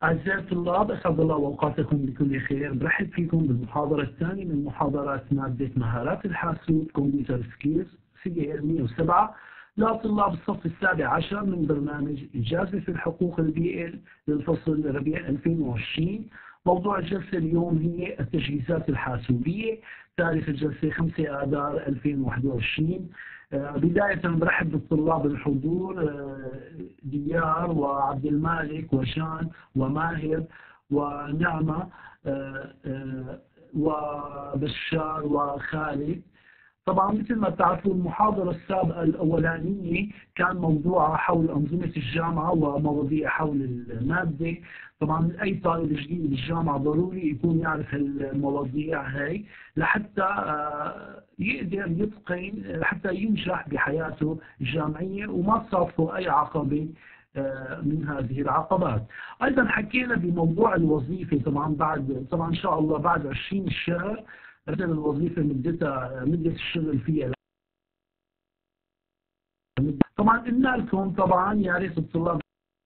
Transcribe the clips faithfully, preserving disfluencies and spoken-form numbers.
أعزائي الطلاب، أسعد الله أوقاتكم بكل خير. برحب فيكم بالمحاضرة الثانية من محاضرات مادة مهارات الحاسوب كمبيوتر سكيلز سي مئة وسبعة لطلاب الصف السابع عشر من برنامج إجازة في الحقوق البي إل للفصل ربيع ألفين وعشرين. موضوع الجلسة اليوم هي التجهيزات الحاسوبية. تاريخ الجلسة خمسة آذار ألفين وواحد وعشرين. بداية برحب بالطلاب الحضور ديار وعبد المالك وشان وماهر ونعمة وبشار وخالد. طبعا مثل ما تعرفوا المحاضرة السابقة الأولانية كان موضوعها حول أنظمة الجامعة ومواضيع حول المادة. طبعا أي طالب جديد بالجامعة ضروري يكون يعرف المواضيع هاي لحتى يقدر يتقن، لحتى ينجح بحياته الجامعية وما تصادفه أي عقبة من هذه العقبات. أيضا حكينا بموضوع الوظيفة. طبعا بعد طبعا إن شاء الله بعد عشرين شهر مثل الوظيفة مدتها مدة الشغل فيها. طبعا قلنا لكم طبعا يا ريت الطلاب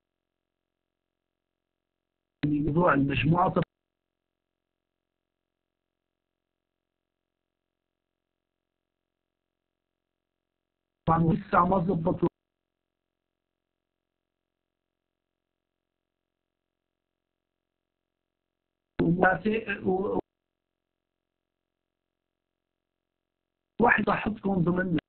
موضوع المجموعة طبعا لسه ما ظبطوا واحد احطكم ضمن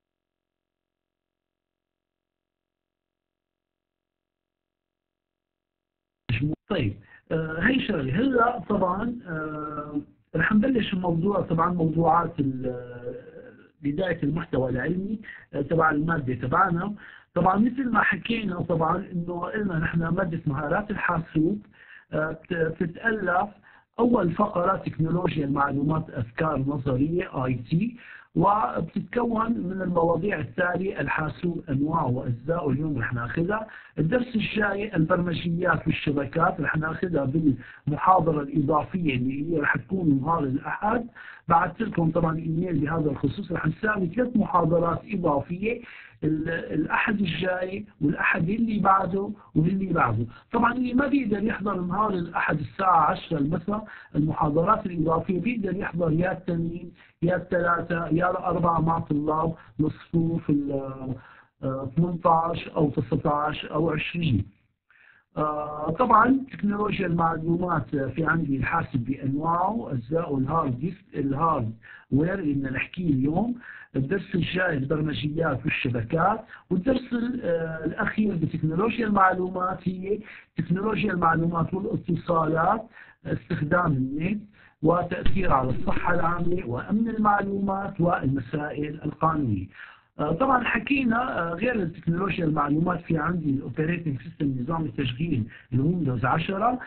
طيب. آه هي شغله هلا طبعا آه رح نبلش الموضوع. طبعا موضوعات بدايه المحتوى العلمي آه تبع الماده تبعنا. طبعا مثل ما حكينا طبعا انه قلنا نحن ماده مهارات الحاسوب آه بتتالف اول فقره تكنولوجيا المعلومات افكار نظريه اي تي، وبتتكون من المواضيع التالية: الحاسوب انواعه واجزائه اليوم رح ناخذها. الدرس الجاي البرمجيات والشبكات رح ناخذها بالمحاضرة الإضافية اللي هي رح تكون نهار الأحد. بعثت لكم طبعا ايميل بهذا الخصوص. رح نساوي ثلاث محاضرات إضافية الأحد الجاي والأحد اللي بعده واللي بعده. طبعا اللي ما بيقدر يحضر نهار الأحد الساعة عشرة المساء المحاضرات الإضافية بيقدر يحضر يا التنين يا الثلاثة يا الأربعة مع طلاب الصفوف ال ثمانية عشر أو تسعة عشر أو عشرين. آه طبعا تكنولوجيا المعلومات في عندي الحاسب بانواعه اجزاء الهارد ديسك الهارد وير اللي بدنا نحكيه اليوم. الدرس الجاي البرمجيات والشبكات. والدرس آه الاخير بتكنولوجيا المعلومات هي تكنولوجيا المعلومات والاتصالات، استخدام النت وتاثير على الصحه العامه وامن المعلومات والمسائل القانونيه. طبعا حكينا غير التكنولوجيا المعلومات في عندي الاوبريتنج سيستم نظام التشغيل الويندوز عشرة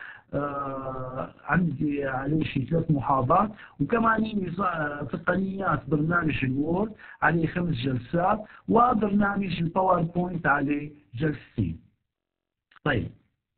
عندي عليه شيء ثلاث محاضرات، وكمان تقنيات برنامج الوورد عليه خمس جلسات وبرنامج الباوربوينت عليه جلستين. طيب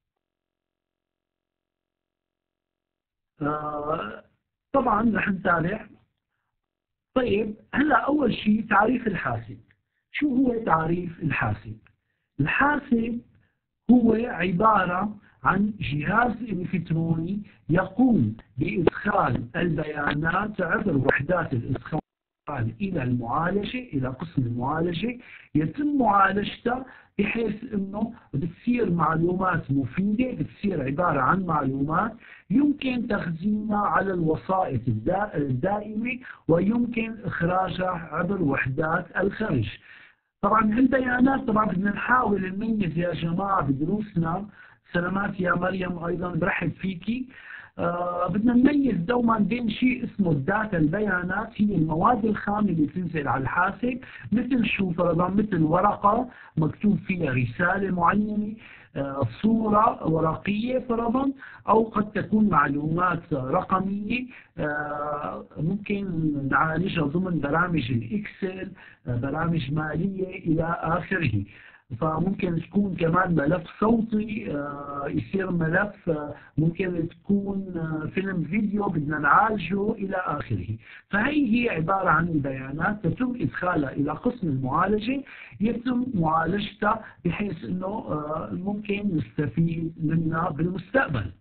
طبعا رح نتابع. طيب هلا أول شيء تعريف الحاسب. شو هو تعريف الحاسب؟ الحاسب هو عبارة عن جهاز إلكتروني يقوم بإدخال البيانات عبر وحدات الإدخال إلى المعالجة، إلى قسم المعالجة، يتم معالجتها بحيث أنه بتصير معلومات مفيدة، بتصير عبارة عن معلومات يمكن تخزينها على الوسائط الدائمة ويمكن إخراجها عبر وحدات الخرج. طبعا هالبيانات طبعا بدنا نحاول نميز يا جماعة بدروسنا. سلامات يا مريم، أيضا برحب فيكي. آه بدنا نميز دوما بين شيء اسمه الداتا. البيانات هي المواد الخام اللي بتنزل على الحاسب، مثل شو فرضا مثل ورقة مكتوب فيها رسالة معينة، آه صورة ورقية فرضا، أو قد تكون معلومات رقمية آه ممكن نعالجها ضمن برامج الإكسل، آه برامج مالية إلى آخره. فممكن تكون كمان ملف صوتي، يصير ملف ممكن تكون فيلم فيديو بدنا نعالجه إلى آخره. فهي هي عبارة عن البيانات تتم إدخالها إلى قسم المعالجة، يتم معالجتها بحيث أنه ممكن نستفيد منها بالمستقبل.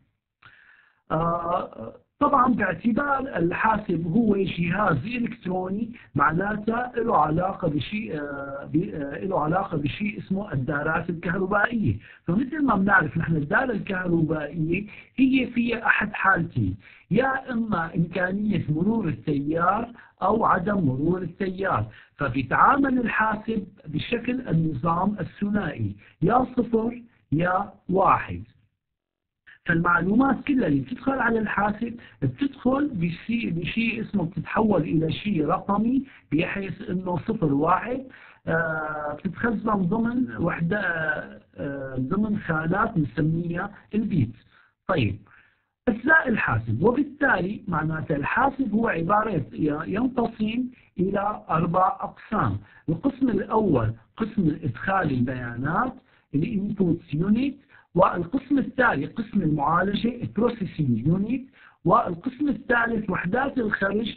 طبعا باعتبار الحاسب هو جهاز إلكتروني، معناتها له علاقة بشيء له علاقة بشيء اسمه الدارات الكهربائية. فمثل ما بنعرف نحن الدارة الكهربائية هي فيها أحد حالتين، يا إما إمكانية مرور التيار أو عدم مرور التيار. فبيتعامل الحاسب بشكل النظام الثنائي، يا صفر يا واحد. فالمعلومات كلها اللي بتدخل على الحاسب بتدخل بشيء بشيء اسمه بتتحول إلى شيء رقمي، بحيث إنه صفر واحد آه بتتخزن ضمن وحدة آه ضمن خانات نسميها البيت. طيب أجزاء الحاسب، وبالتالي معناته الحاسب هو عبارة ينقسم إلى أربع أقسام. القسم الأول قسم الإدخال البيانات الانبوت يونت، والقسم الثاني قسم المعالجة البروسيسنج يونت، والقسم الثالث وحدات الخرج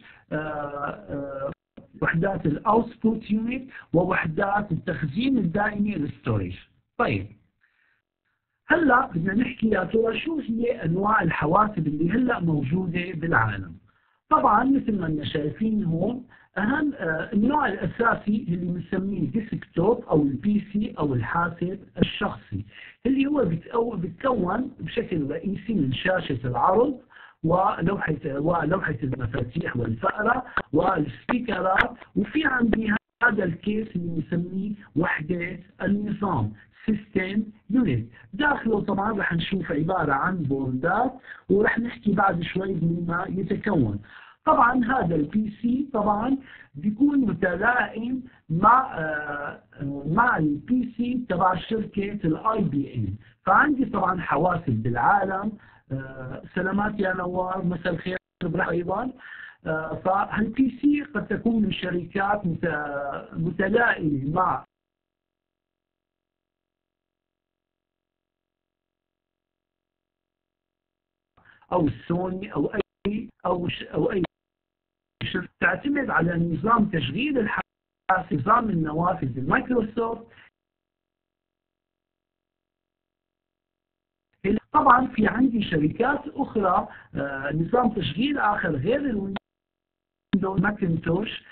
وحدات الاوتبوت يونت، ووحدات التخزين الدائمي الستورج. طيب هلا بدنا نحكي يا ترى شو هي انواع الحواسب اللي هلا موجوده بالعالم. طبعا مثل ما احنا شايفين هون اهم النوع الاساسي اللي بنسميه ديسكتوب او البي سي او الحاسب الشخصي، اللي هو بيتكون بشكل رئيسي من شاشه العرض ولوحه ولوحه المفاتيح والفأره والسبيكرات، وفي عندي هذا الكيس اللي بنسميه وحده النظام سيستم يونت. داخله طبعا رح نشوف عباره عن بوردات، ورح نحكي بعد شوي مما يتكون. طبعا هذا البي سي طبعا بيكون متلائم مع آه مع البي سي تبع شركه الاي بي ام. فعندي طبعا حواسب بالعالم. آه سلامات يا نوار، مساء الخير ايضا. آه فالبي سي قد تكون من شركات متلائمه مع او السوني او اي او او اي تعتمد على نظام تشغيل الحاسب، نظام النوافذ المايكروسوفت. طبعا في عندي شركات اخرى آه نظام تشغيل اخر غير الويندوز ماكنتوش،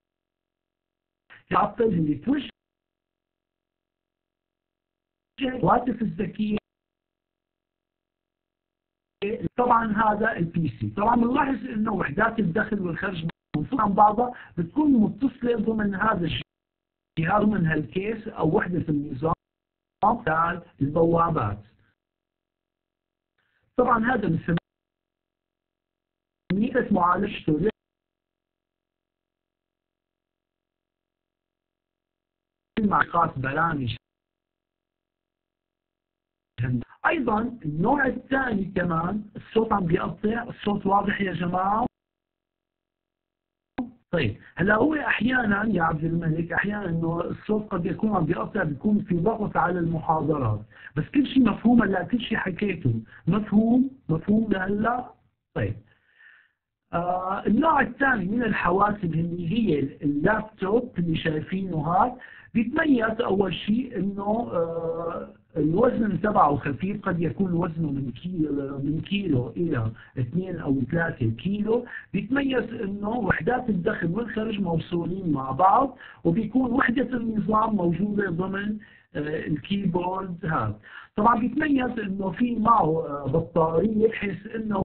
ابل اللي توجه الهواتف الذكيه. طبعا هذا البي سي. طبعا بنلاحظ انه وحدات الدخل والخرج منفصله عن بعضها، بتكون متصله ضمن هذا الجهاز ضمن هالكيس او وحده النظام تاع البوابات. طبعا هذا بنسميه معالجته لمعلقات برامج. ايضا النوع الثاني كمان الصوت عم بيقطع، الصوت واضح يا جماعه؟ طيب هلا هو احيانا يا عبد الملك احيانا انه الصوت قد يكون عم بيقطع، بيكون في ضغط على المحاضرات، بس كل شيء مفهوم هلا، كل شيء حكيته مفهوم مفهوم لهلا. طيب آه النوع الثاني من الحواسب اللي هي اللابتوب اللي شايفينه هذا، بيتميز اول شيء انه آه الوزن تبعه خفيف، قد يكون وزنه من كيلو من كيلو الى اثنين او ثلاثة كيلو. بيتميز انه وحدات الدخل والخرج موصولين مع بعض، وبيكون وحدة النظام موجودة ضمن آه الكيبورد هذا. طبعا بيتميز انه في معه آه بطارية بحيث انه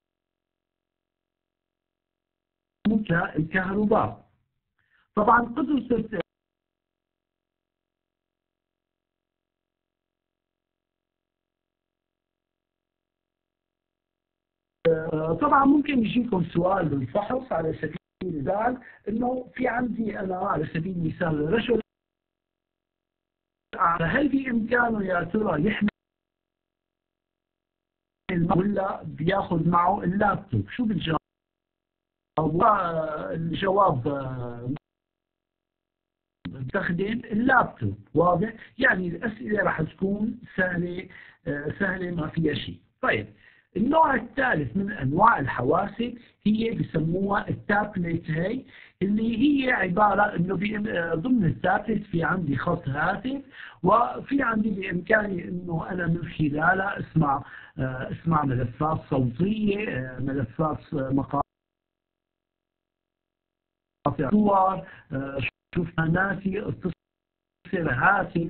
الكهرباء. طبعا قدرة طبعا ممكن يجيكم سؤال بالفحص على سبيل المثال، انه في عندي انا على سبيل المثال رجل، هل بامكانه يا ترى يحمل ولا بياخذ معه اللابتوب؟ شو بتجاوب؟ الجواب بستخدم اللابتوب. واضح؟ يعني الأسئلة راح تكون سهلة سهلة ما فيها شيء. طيب النوع الثالث من أنواع الحواسب هي بسموها التابلت. هي اللي هي عبارة إنه ضمن التابلت في عندي خط هاتف، وفي عندي بإمكاني إنه أنا من خلالها أسمع أسمع ملفات صوتية، ملفات مقاطع صور، شوف ناسي اتصل هاتف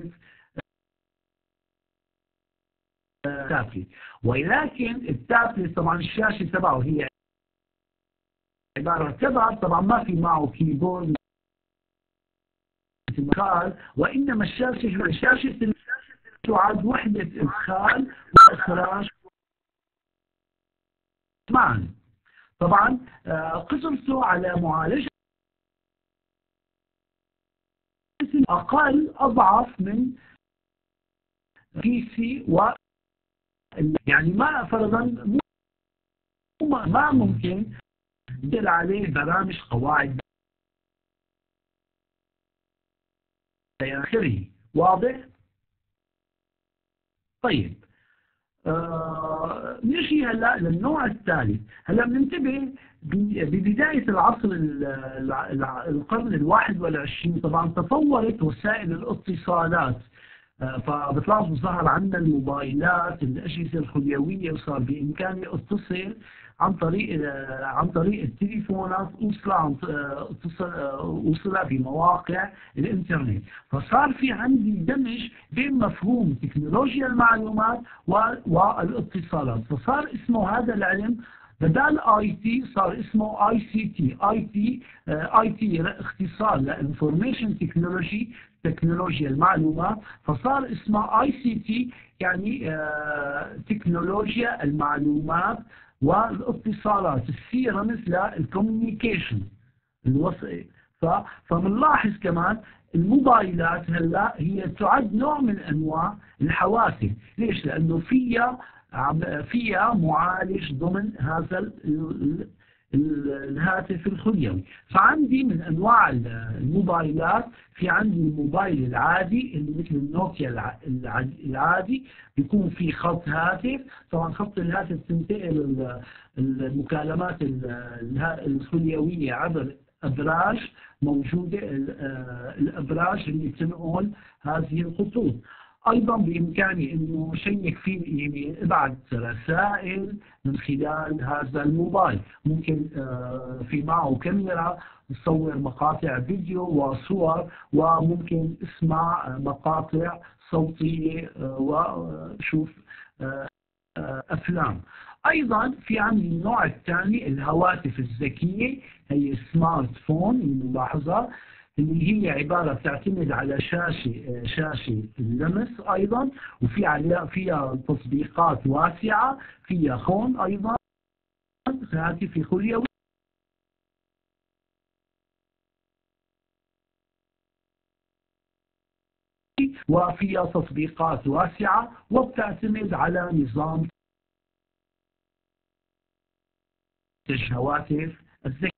تابلت. ولكن التابلت طبعا الشاشة تبعه هي عبارة تبع طبعا ما في معه كيبورد مثل، وإنما الشاشة شاشة تعد وحدة إدخال وإخراج معا. طبعا قسمته على معالجة أقل أضعف من بي سي، و يعني ما فرضا ما ممكن يدل عليه برامج قواعد إلى آخره. واضح؟ طيب آه نجي هلا للنوع الثالث. هلا بننتبه ببداية العصر القرن الواحد والعشرين طبعا تطورت وسائل الاتصالات، فبتلاحظوا ظهر عندنا الموبايلات، الأجهزة الخليوية، وصار بإمكاني اتصل عن طريق عن طريق التليفونات، اوصلها اوصلها بمواقع الانترنت. فصار في عندي دمج بين مفهوم تكنولوجيا المعلومات والاتصالات، فصار اسمه هذا العلم بدال اي تي صار اسمه اي سي تي. اي تي اي تي اختصار لانفورميشن تكنولوجي، تكنولوجيا المعلومات، فصار اسمها اي سي تي يعني آه تكنولوجيا المعلومات والاتصالات. السي رمز للكوميونيكيشن الوصل. فبنلاحظ كمان الموبايلات هلا هي تعد نوع من انواع الحواسب. ليش؟ لانه فيها فيها معالج ضمن هذا الهاتف الخليوي. فعندي من انواع الموبايلات في عندي الموبايل العادي اللي مثل النوكيا العادي، بيكون في خط هاتف. طبعا خط الهاتف تنتقل المكالمات الخليوية عبر ابراج موجودة، الابراج اللي تنقل هذه الخطوط. ايضا بامكاني انه شيك فيه يعني ابعث رسائل من خلال هذا الموبايل. ممكن في معه كاميرا نصور مقاطع فيديو وصور، وممكن اسمع مقاطع صوتية وشوف افلام. ايضا في عندي النوع الثاني الهواتف الذكية، هي السمارت فون الملاحظة، اللي هي عبارة تعتمد على شاشة شاشة اللمس أيضا، وفي عليها فيها تطبيقات واسعة، فيها خون أيضا هاتف خليوي، وفيها تطبيقات واسعة، وبتعتمد على نظام الهواتف الذكية.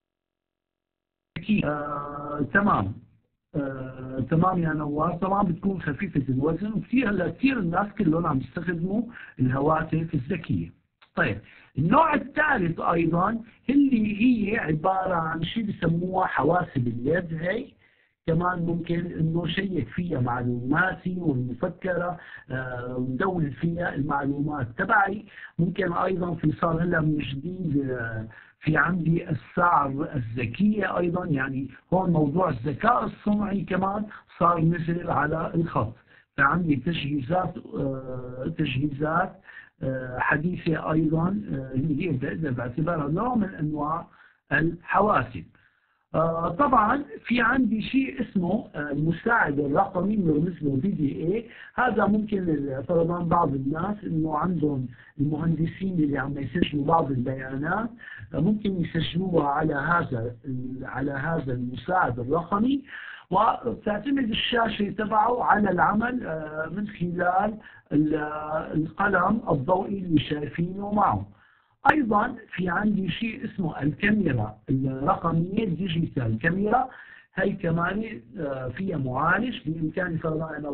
آه، تمام آه، تمام يا نواف. طبعا بتكون خفيفة الوزن، وكثير هلا كثير الناس كلهم عم يستخدموا الهواتف الذكية. طيب النوع الثالث ايضا اللي هي عبارة عن شيء بسموها حواسب اليد. هي كمان ممكن انه شيك فيها معلوماتي والمفكرة، آه وندون فيها المعلومات تبعي. ممكن ايضا في صار هلا من جديد آه في عندي الساعة الذكية أيضا، يعني هون موضوع الذكاء الصنعي كمان صار نزل على الخط. فعندي تجهيزات آه تجهيزات آه حديثة أيضا، اللي هي بقدر بعتبرها نوع من أنواع الحواسب. آه طبعا في عندي شيء اسمه آه المساعد الرقمي بنرمز له بي دي اي. هذا ممكن فرضا بعض الناس انه عندهم المهندسين اللي عم يسجلوا بعض البيانات آه ممكن يسجلوها على هذا على هذا المساعد الرقمي، وتعتمد الشاشة تبعه على العمل آه من خلال القلم الضوئي اللي شايفينه معه. ايضا في عندي شيء اسمه الكاميرا الرقمية، الديجيتال كاميرا. هي كمان فيها معالج بإمكاني فرضا أنا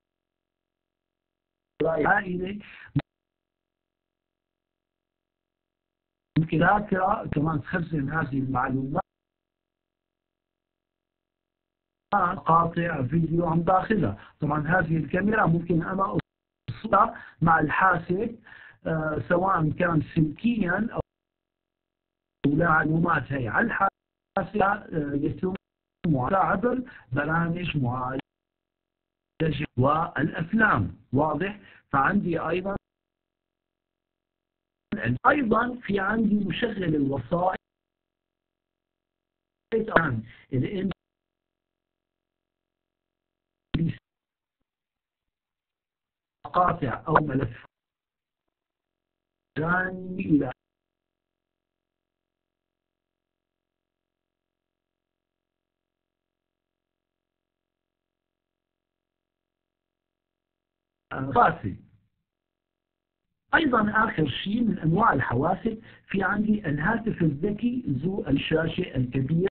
عائلة ممكن ذاكرة كمان تخزن هذه المعلومات، قاطع فيديو عن داخلها. طبعا هذه الكاميرا ممكن أنا أوصلها مع الحاسب آه سواء كان سلكيا أو معلومات هي على الحاسب آه يتم عبر برامج معالجة والأفلام. واضح؟ فعندي أيضا أيضا في عندي مشغل الوسائط الام بي قاطع أو ملف إلى فاسد. أيضا آخر شيء من أنواع الحواسب في عندي الهاتف الذكي ذو الشاشة الكبيرة،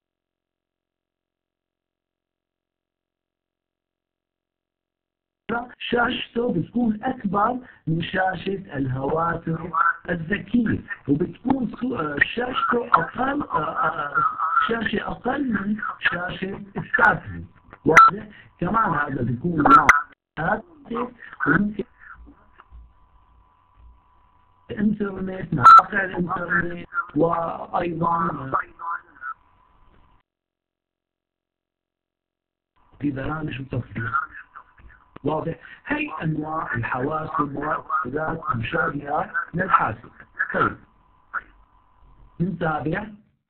شاشته بتكون أكبر من شاشة الهواتف الذكية، وبتكون شاشته أقل شاشة أقل من شاشة التابلت. واضح؟ كمان هذا بيكون نوع هاتف وممكن الانترنت مواقع الانترنت وأيضا في برامج وتطبيق. واضح؟ هي أنواع الحواسب والذات المشابهة للحاسب. طيب نتابع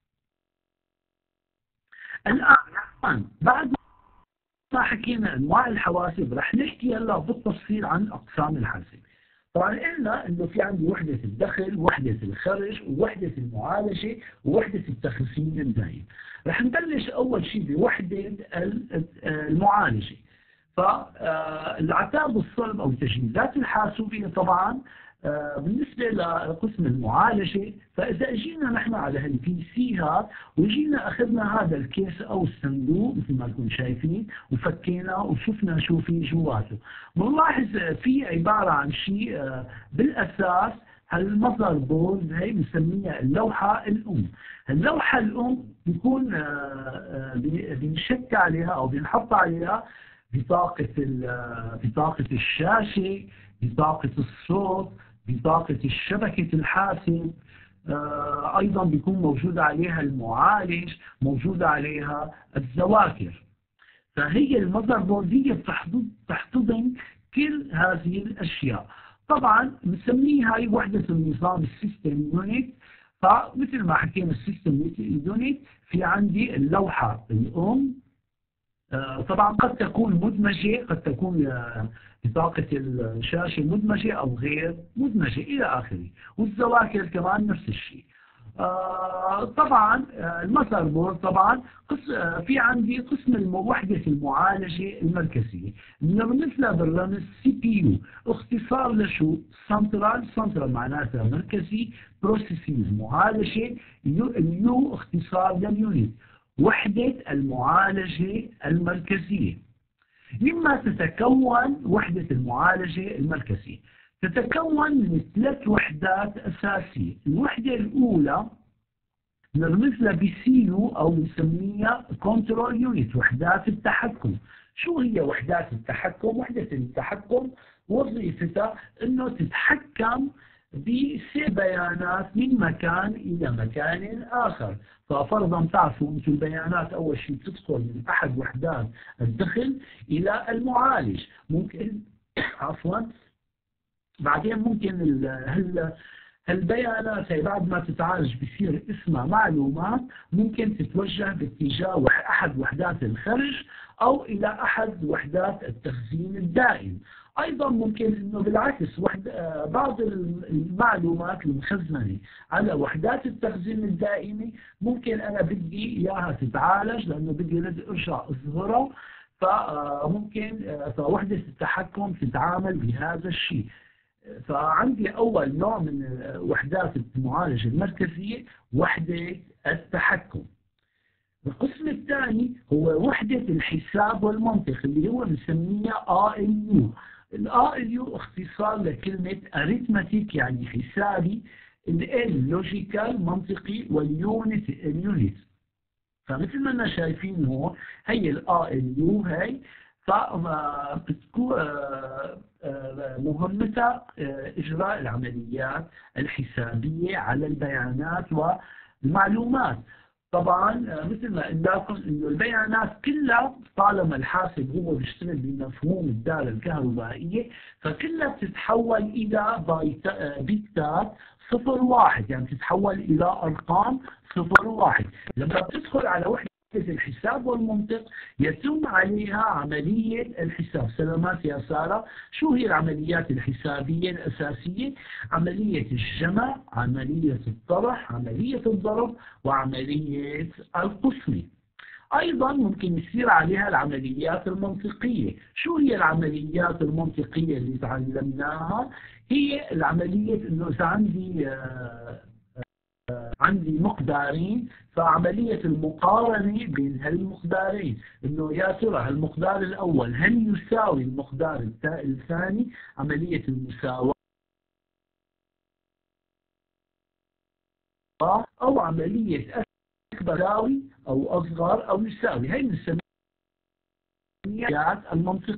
الآن. بعد ما حكينا أنواع الحواسب رح نحكي هلا بالتفصيل عن أقسام الحاسب. طبعا قلنا انه في عندي وحدة الدخل، وحدة الخرج، ووحدة المعالجة، ووحدة التخزين الدائم. رح نبلش اول شيء بوحدة المعالجة. فالعتاب الصلب او التجهيزات الحاسوبية طبعا بالنسبة لقسم المعالجة، فإذا اجينا نحن على هالبي سي هاد وجينا أخذنا هذا الكيس أو الصندوق مثل ما نكون شايفين وفكينا وشفنا شو في جواته، بنلاحظ في عبارة عن شيء بالأساس هالمصدر بورد هي بنسميها اللوحة الأم. اللوحة الأم بيكون بنشك عليها أو بنحط عليها بطاقة بطاقة الشاشة، بطاقة الصوت، بطاقة الشبكة الحاسب، آه أيضا بيكون موجود عليها المعالج، موجود عليها الذواكر. فهي المذر بورد هي بتحتضن كل هذه الأشياء. طبعا بنسميها هي وحدة النظام السيستم يونت. فمثل ما حكينا السيستم يونت في عندي اللوحة الأم، آه طبعا قد تكون مدمجة، قد تكون آه بطاقة الشاشة مدمجة أو غير مدمجة إلى آخره، والذواكر كمان نفس الشيء. آه طبعا آه المذر بورد طبعا قس آه في عندي قسم وحدة المعالجة المركزية بنمثلها بالرمز سي بي يو، اختصار لشو؟ سنترال. سنترال معناتها مركزي، بروسيسز معالجة، يو اختصار لليونت وحدة المعالجة المركزية. مما تتكون وحدة المعالجة المركزية؟ تتكون من ثلاث وحدات أساسية. الوحدة الأولى نرمز لها بسي يو أو نسميها كنترول يونت، وحدات التحكم. شو هي وحدات التحكم؟ وحدة التحكم وظيفتها أنه تتحكم بسير بيانات من مكان إلى مكان آخر. ففرضا تعرفوا أنتم البيانات أول شيء تدخل من أحد وحدات الدخل إلى المعالج، ممكن عفوا بعدين ممكن هل البيانات هي بعد ما تتعالج بصير اسمها معلومات، ممكن تتوجه باتجاه أحد وحدات الخرج أو إلى أحد وحدات التخزين الدائم. أيضا ممكن أنه بالعكس وحد بعض المعلومات المخزنة على وحدات التخزين الدائمي ممكن أنا بدي إياها تتعالج لأنه بدي أرجع أظهرها، فممكن فوحدة التحكم تتعامل بهذا الشيء. فعندي أول نوع من وحدات المعالجة المركزية وحدة التحكم. القسم الثاني هو وحدة الحساب والمنطق اللي هو بنسميها إيه إل يو. ال إيه إل يو اختصار لكلمة arithmetic يعني حسابي، ال L logical منطقي، واليونت اليونت. فمثل ما احنا شايفين هون هي ال إيه إل يو هي فبتكون مهمتها إجراء العمليات الحسابية على البيانات والمعلومات. طبعا مثل ما قلنا لكم انه البيانات كلها طالما الحاسب هو بيشتغل بمفهوم الدالة الكهربائية فكلها بتتحول الى بيتات صفر واحد، يعني بتتحول الى ارقام صفر واحد. لما بتدخل على وحدة الحساب والمنطق يتم عليها عملية الحساب. سلامات يا سارة. شو هي العمليات الحسابية الأساسية؟ عملية الجمع، عملية الطرح، عملية الضرب، وعملية القسمة. أيضا ممكن يصير عليها العمليات المنطقية. شو هي العمليات المنطقية اللي تعلمناها؟ هي العملية إنه إذا عندي عندي مقدارين فعملية المقارنة بين هالمقدارين انه يا ترى المقدار الاول هل يساوي المقدار الثاني، عملية المساواة، او عملية اكبر يساوي او اصغر او يساوي. هي بنسميها المنطقية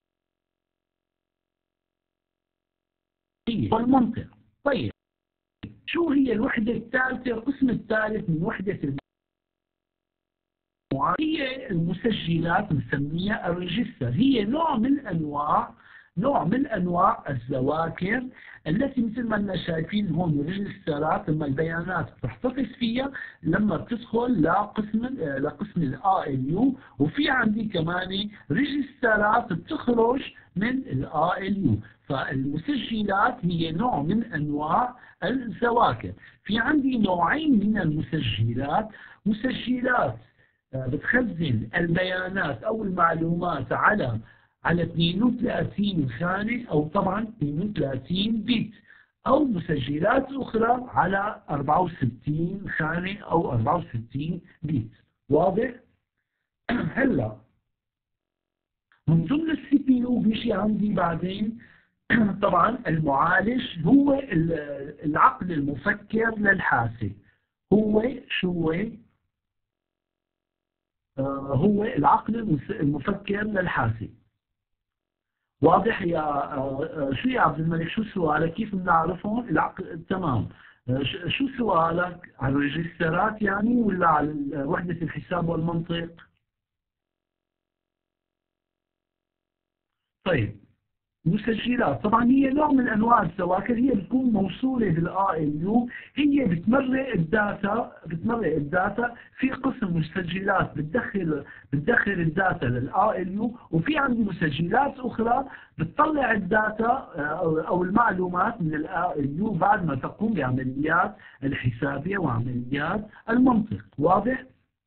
والمنطق. طيب شو هي الوحدة الثالثة؟ القسم الثالث من وحدة المعالجة هي المسجلات، نسميها الريجستر. هي نوع من أنواع نوع من أنواع الذواكر التي مثل ما احنا شايفين هون الريجسترات لما البيانات بتحتفظ فيها لما بتدخل لقسم لقسم ال إيه إل يو، وفي عندي كمان ريجسترات بتخرج من ال إيه إل يو. فالمسجلات هي نوع من أنواع الذواكر. في عندي نوعين من المسجلات، مسجلات بتخزن البيانات أو المعلومات على على اثنين وثلاثين خانة أو طبعا اثنين وثلاثين بت، أو مسجلات أخرى على أربعة وستين خانة أو أربعة وستين بت. واضح؟ هلا من ضمن السي بي يو بيجي عندي بعدين طبعا المعالج هو العقل المفكر للحاسب. هو شو هو؟ آه هو العقل المفكر للحاسب. واضح يا آه شو يا عبد الملك؟ شو سؤالك؟ كيف بنعرفهم؟ العقل تمام. آه شو سؤالك؟ على الريجسترات يعني ولا على وحدة الحساب والمنطق؟ طيب مسجلات طبعا هي نوع من انواع الذواكر، هي بتكون موصوله بالاي ال يو، هي بتمرق الداتا بتمرق الداتا في قسم مسجلات بتدخل بتدخل الداتا للاي ال يو، وفي عندي مسجلات اخرى بتطلع الداتا او المعلومات من الاي ال يو بعد ما تقوم بعمليات الحسابيه وعمليات المنطق. واضح؟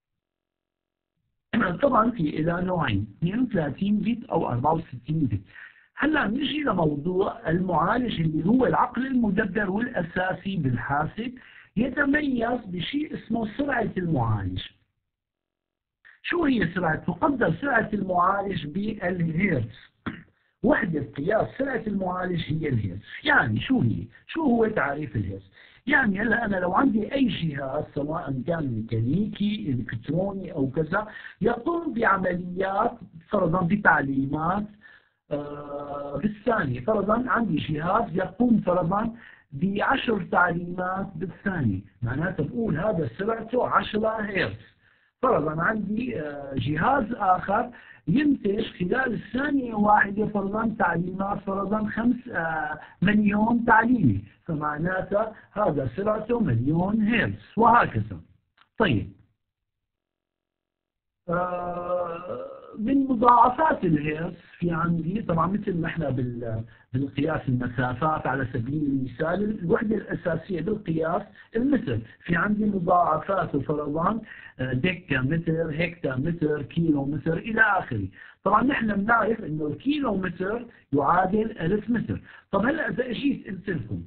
طبعا في الى نوعين، اثنين وثلاثين بت او أربعة وستين بت. هلا نجي لموضوع المعالج اللي هو العقل المدبر والاساسي بالحاسب. يتميز بشيء اسمه سرعة المعالج. شو هي سرعة؟ تقدر سرعة المعالج بالهيرتز. وحدة قياس سرعة المعالج هي الهيرتز. يعني شو هي؟ شو هو تعريف الهيرتز؟ يعني هلا انا لو عندي اي جهاز سواء كان ميكانيكي الكتروني او كذا يقوم بعمليات فرضا بتعليمات آه بالثانية. فرضا عندي جهاز يقوم فرضا بعشر تعليمات بالثانية، معناته بقول هذا سرعته عشرة هرتز. فرضا عندي آه جهاز آخر ينتج خلال الثانية واحدة فرضا تعليمات فرضا خمس آه مليون تعليمة، فمعناته هذا سرعته مليون هرتز وهكذا. طيب آه من مضاعفات الهيرتز في عندي طبعا مثل ما احنا بالقياس المسافات على سبيل المثال الوحدة الأساسية بالقياس المتر، في عندي مضاعفات فرضا ديكا متر، هكتا متر، كيلو متر إلى آخره. طبعا نحن بنعرف إنه الكيلو متر يعادل ألف متر. طب هلا إذا اجيت قلت لكم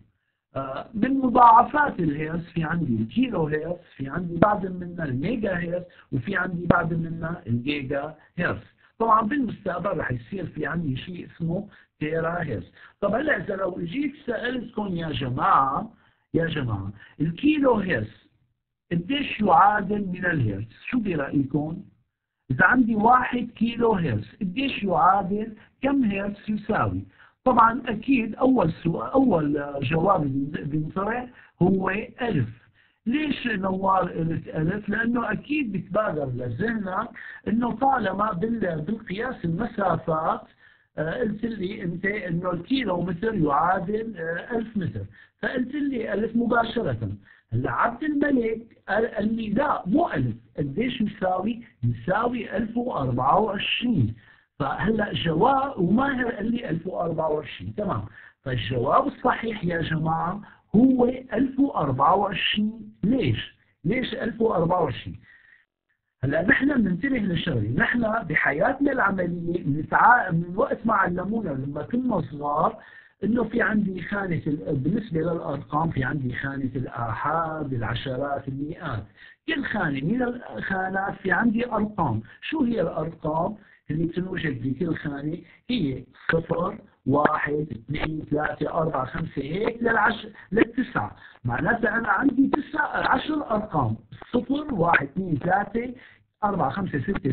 آه، من مضاعفات الهيرتز في عندي الكيلو هيرتز، في عندي بعد منها الميجا هيرتز، وفي عندي بعد منها الجيجا هيرتز. طبعا بالمستقبل رح يصير في عندي شيء اسمه تيرا هيرتز. طب هلا اذا لو جيت سالتكم يا جماعه يا جماعه الكيلو هيرتز قديش يعادل من الهيرتز؟ شو برايكم؟ إذا عندي واحد كيلو هرتز قديش يعادل كم هرتز يساوي؟ طبعا أكيد أول سؤال أول جواب بينطرح هو ألف. ليش نوار قلت ألف؟ لأنه أكيد بتبادر لذهنك إنه طالما بالقياس المسافات قلت لي أنت إنه الكيلو متر يعادل ألف متر، فقلت لي ألف مباشرة. هلا عبد الملك قال لي لا مو ألف، قديش يساوي؟ يساوي ألف وأربعة وعشرين. فهلا جواب وماهر قال لي ألف وأربعة وعشرين، تمام. فالجواب الصحيح يا جماعة هو ألف وأربعة وعشرين. ليش؟ ليش ألف وأربعة وعشرين؟ هلا نحن بننتبه لشغله، نحن بحياتنا العمليه بنتع... من وقت ما علمونا لما كنا صغار انه في عندي خانه ال... بالنسبه للارقام في عندي خانه الاحاد، العشرات، المئات. كل خانه من الخانات في عندي ارقام. شو هي الارقام اللي تنوجد بكل خانه؟ هي صفر، واحد، اثنين، ثلاثة، أربعة، خمسة، هيك للعشر للتسعة. معناتها أنا عندي تسع عشر أرقام: صفر، واحد، اثنين، ثلاثة، أربعة، خمسة، ستة،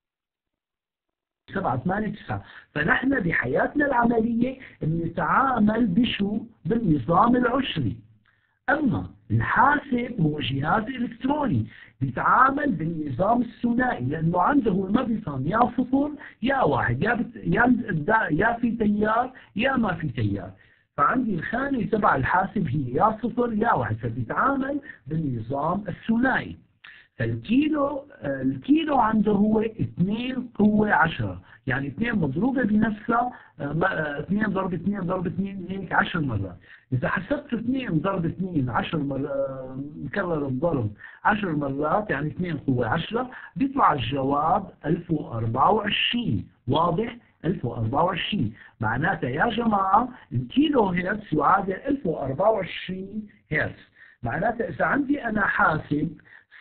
سبعة، ثمانية، تسعة. فنحن بحياتنا العملية بنتعامل بشو؟ بالنظام العشري. أما الحاسب هو جهاز إلكتروني بيتعامل بالنظام الثنائي، لأنه عنده ما بيفهم يا صفر يا واحد، يا بت... يا يا في تيار يا ما في تيار. فعندي الخانة تبع الحاسب هي يا صفر يا واحد، فبيتعامل بالنظام الثنائي. فالكيلو الكيلو عنده هو اثنين قوة عشرة، يعني اثنين مضروبة بنفسها، اثنين ضرب اثنين ضرب اثنين هيك عشر مرات. إذا حسبت اثنين ضرب اثنين عشر مرات مكرر الضرب عشر مرات يعني اثنين قوة عشرة، بيطلع الجواب ألف وأربعة وعشرين. واضح؟ ألف وأربعة وعشرين. معناتها يا جماعة الكيلو هرتز يعادل ألف وأربعة وعشرين هرتز. معناتها إذا عندي أنا حاسب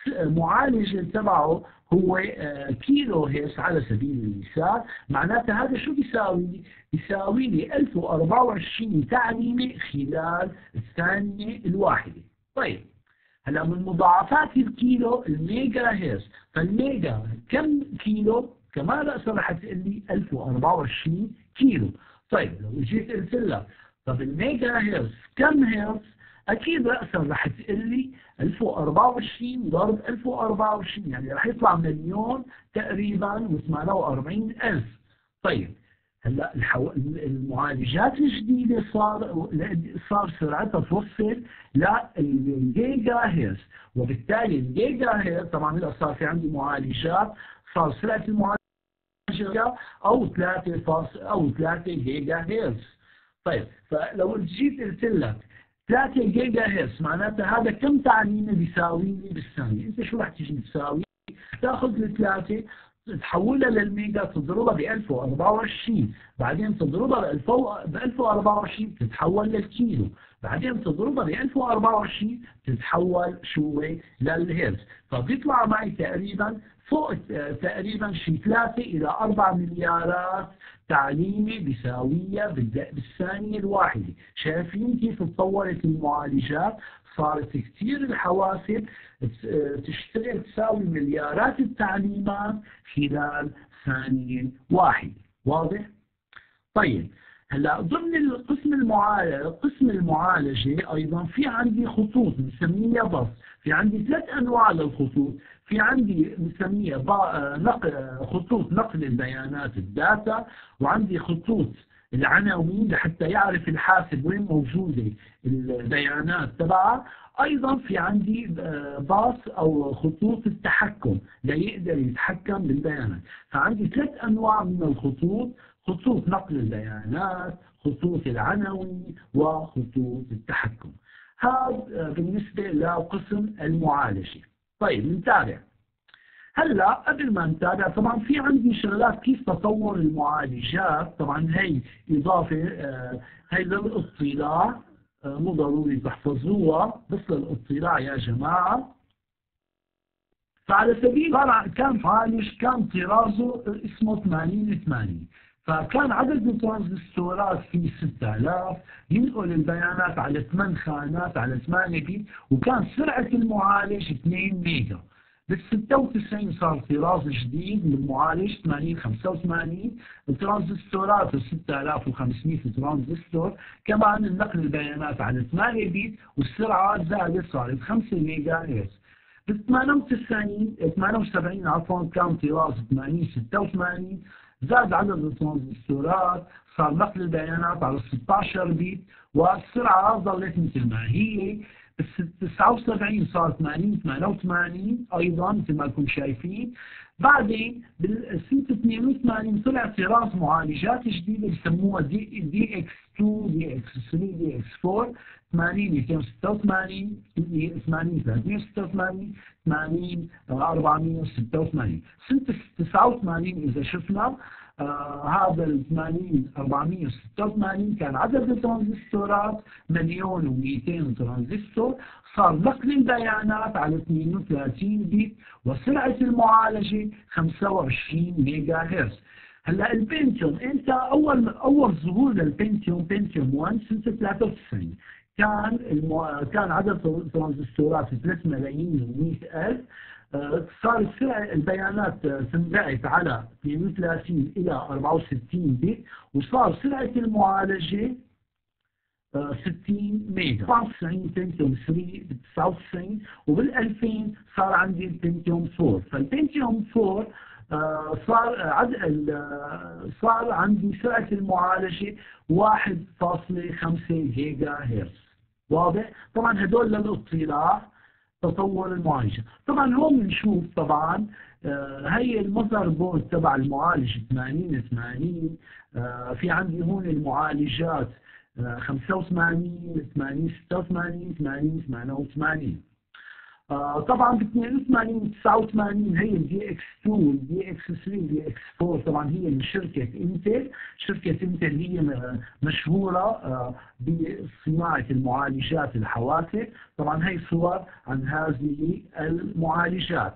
معالج تبعه هو كيلو هرتز على سبيل المثال، معناتها هذا شو بيساوي لي؟ بيساوي لي ألف وأربعة وعشرين تعليمة خلال الثانية الواحدة. طيب هلا من مضاعفات الكيلو الميجا هرتز، فالميجا كم كيلو؟ كمان رأسا رح تقول لي ألف وأربعة وعشرين كيلو. طيب لو جيت قلت لك طب الميجا هرتز كم هرتز؟ أكيد رأسا رح تقول لي ألف وأربعة وعشرين ضرب ألف وأربعة وعشرين، يعني رح يطلع مليون تقريبا وثمانية وأربعين ألف. طيب هلا الحو... المعالجات الجديدة صار صار سرعتها توصل للجيجا هرتز، وبالتالي الجيجا هرتز طبعا هلا صار في عندي معالجات صار سرعة المعالجة أو ثلاثة فاص أو ثلاثة جيجا هرتز. طيب فلو جيت قلت لك ثلاثة جيجا هرتز معناتها هذا كم تعليمة بيساوي لي بالثانية؟ أنت شو رح تيجي تساوي؟ تاخذ الثلاثة تحولها للميجا تضربها ب ألف وأربعة وعشرين، بعدين تضربها ب ألف وأربعة وعشرين تتحول للكيلو، بعدين تضربها ب ألف وأربعة وعشرين تتحول شو للهرتز. فبيطلع معي تقريبا فوق تقريبا شي ثلاثة إلى أربعة مليارات تعليمة بيساوية بالثانية الواحدة. شايفين كيف تطورت المعالجات؟ صارت كثير الحواسب تشتغل تساوي مليارات التعليمات خلال ثانية واحدة. واضح؟ طيب هلا ضمن القسم المعالجة قسم المعالجة أيضا في عندي خطوط بنسميها بس. في عندي ثلاث أنواع للخطوط. في عندي بنسميها نقل خطوط نقل البيانات الداتا، وعندي خطوط العناوين لحتى يعرف الحاسب وين موجودة البيانات تبعها. أيضا في عندي باص أو خطوط التحكم ليقدر يتحكم بالبيانات. فعندي ثلاث أنواع من الخطوط: خطوط نقل البيانات، خطوط العناوين، وخطوط التحكم. هذا بالنسبة لقسم المعالجة. طيب نتابع. هلا قبل ما نتابع طبعا في عندي شغلات كيف تطور المعالجات. طبعا هي إضافة آه هي للاطلاع مو ضروري تحفظوها بس للاطلاع يا جماعة. فعلى سبيل كان معالج كان طرازه اسمه ثمانين ثمانين، فكان عدد الترانزستورات فيه ستة آلاف، ينقل البيانات على ثمان خانات على ثمانية بيت، وكان سرعة المعالج اثنين ميجا. بال ستة وتسعين صار طراز جديد من المعالج ثمانين خمسة وثمانين، الترانزستورات ستة آلاف وخمسمئة ترانزستور، كمان النقل البيانات على ثمانية بيت والسرعة زادت صارت خمسة ميجا هرتز. بال ثمانية وتسعين ثمانية وسبعين عفوا كان طراز ثمانين ستة وثمانين، زاد عدد الترانزستورات، صار نقل البيانات على ستة عشر بيت والسرعة ظلت مثل ما هي. بال تسعة وسبعين صار ثمانين ثمانية وثمانين أيضا مثل ما انكم شايفين. بعدين بالسنة اثنين وثمانين طلع طراز معالجات جديدة بسموها دي, دي اكس اثنين دي اكس ثلاثة دي اكس أربعة، ثمانين مئتين وستة وثمانين ثمانين ثلاثمئة وستة وثمانين ثمانين أربعمئة وستة وثمانين. سنة تسعة وثمانين إذا شفنا آه هذا ال ثمانين أربعمئة وستة وثمانين كان عدد الترانزستورات مليون ومئتين ترانزستور، صار نقل البيانات على اثنين وثلاثين بيت وسرعة المعالجة خمسة وعشرين ميجا هرتز. هلا البنتيوم انت اول اول ظهور للبنتيوم بنتيوم واحد سنة ثلاثة وتسعين، كان المو... كان عدد الترانزستورات ثلاثة ملايين ومئة ألف. صار السرعة البيانات تنبعث على اثنين وثلاثين إلى أربعة وستين بت، وصار سرعة المعالجة ستين ميجا. أربعة وتسعين بنتيوم ثلاثة، بال تسعة وتسعين وبال ألفين صار عندي البنتيوم أربعة. فالبنتيوم أربعة صار عد... صار عندي سرعة المعالجة واحد فاصلة خمسة جيجا هرتز. واضح؟ طبعا هدول للاطلاع تطور المعالجة. طبعا هون بنشوف طبعا آه هي المذر بورد تبع المعالج ثمانين ثمانين. آه في عندي هون المعالجات آه خمسة وثمانين ثمانين ستة وثمانين ثمانين ثمانية وثمانين. آه طبعا ب اثنين وثمانين تسعة وثمانين هي الدي اكس اثنين والدي اكس ثلاثة والدي اكس أربعة، طبعا هي من شركة انتل. شركة انتل هي مشهورة آه بصناعة المعالجات الحواسب. طبعا هي صور عن هذه المعالجات.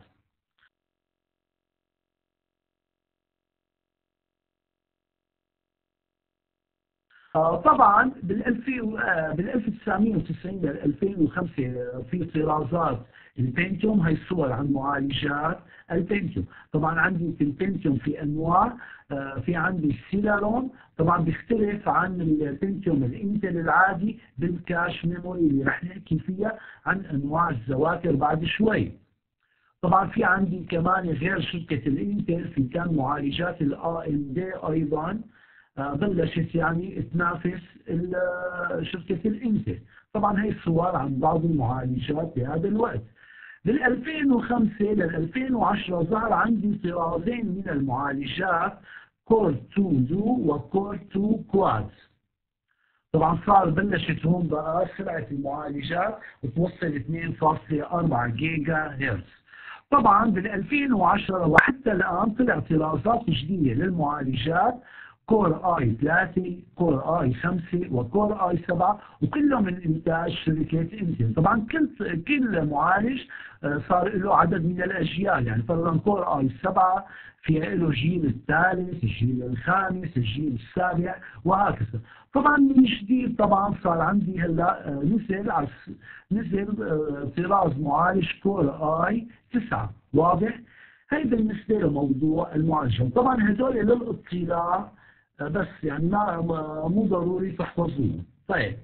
آه طبعا بال ألف وتسعمئة وتسعين ل ألفين وخمسة في طرازات البنتيوم. هي الصور عن معالجات البنتيوم. طبعا عندي في البنتيوم في انواع، آه في عندي السيلارون، طبعا بيختلف عن البنتيوم الانتل العادي بالكاش ميموري اللي رح نحكي فيها عن انواع الذواكر بعد شوي. طبعا في عندي كمان غير شركة الانتل في كان معالجات الاي ام دي ايضا بلشت يعني تنافس شركة الانتل. طبعا هي الصور عن بعض المعالجات بهذا الوقت. بال ألفين وخمسة لل ألفين وعشرة ظهر عندي طرازين من المعالجات، كور اثنين دو وكور اثنين كواد. طبعا صار بلشت هون بقى سرعة المعالجات وتوصل اثنين فاصلة أربعة جيجا هرتز. طبعا بال ألفين وعشرة وحتى الآن طلع طرازات جديدة للمعالجات، كور اي ثلاثة، كور اي خمسة وكور اي سبعة، وكلهم من انتاج شركة انتل. طبعا كل كل معالج صار له عدد من الاجيال، يعني مثلا كور اي سبعة فيها له جيل الثالث، الجيل الخامس، الجيل السابع وهكذا. طبعا من جديد طبعا صار عندي هلا نزل نزل طراز معالج كور اي تسعة. واضح؟ هي بالنسبة لموضوع المعالجة. طبعا هذول للاطلاع بس، يعني ما مو ضروري تحفظوه. طيب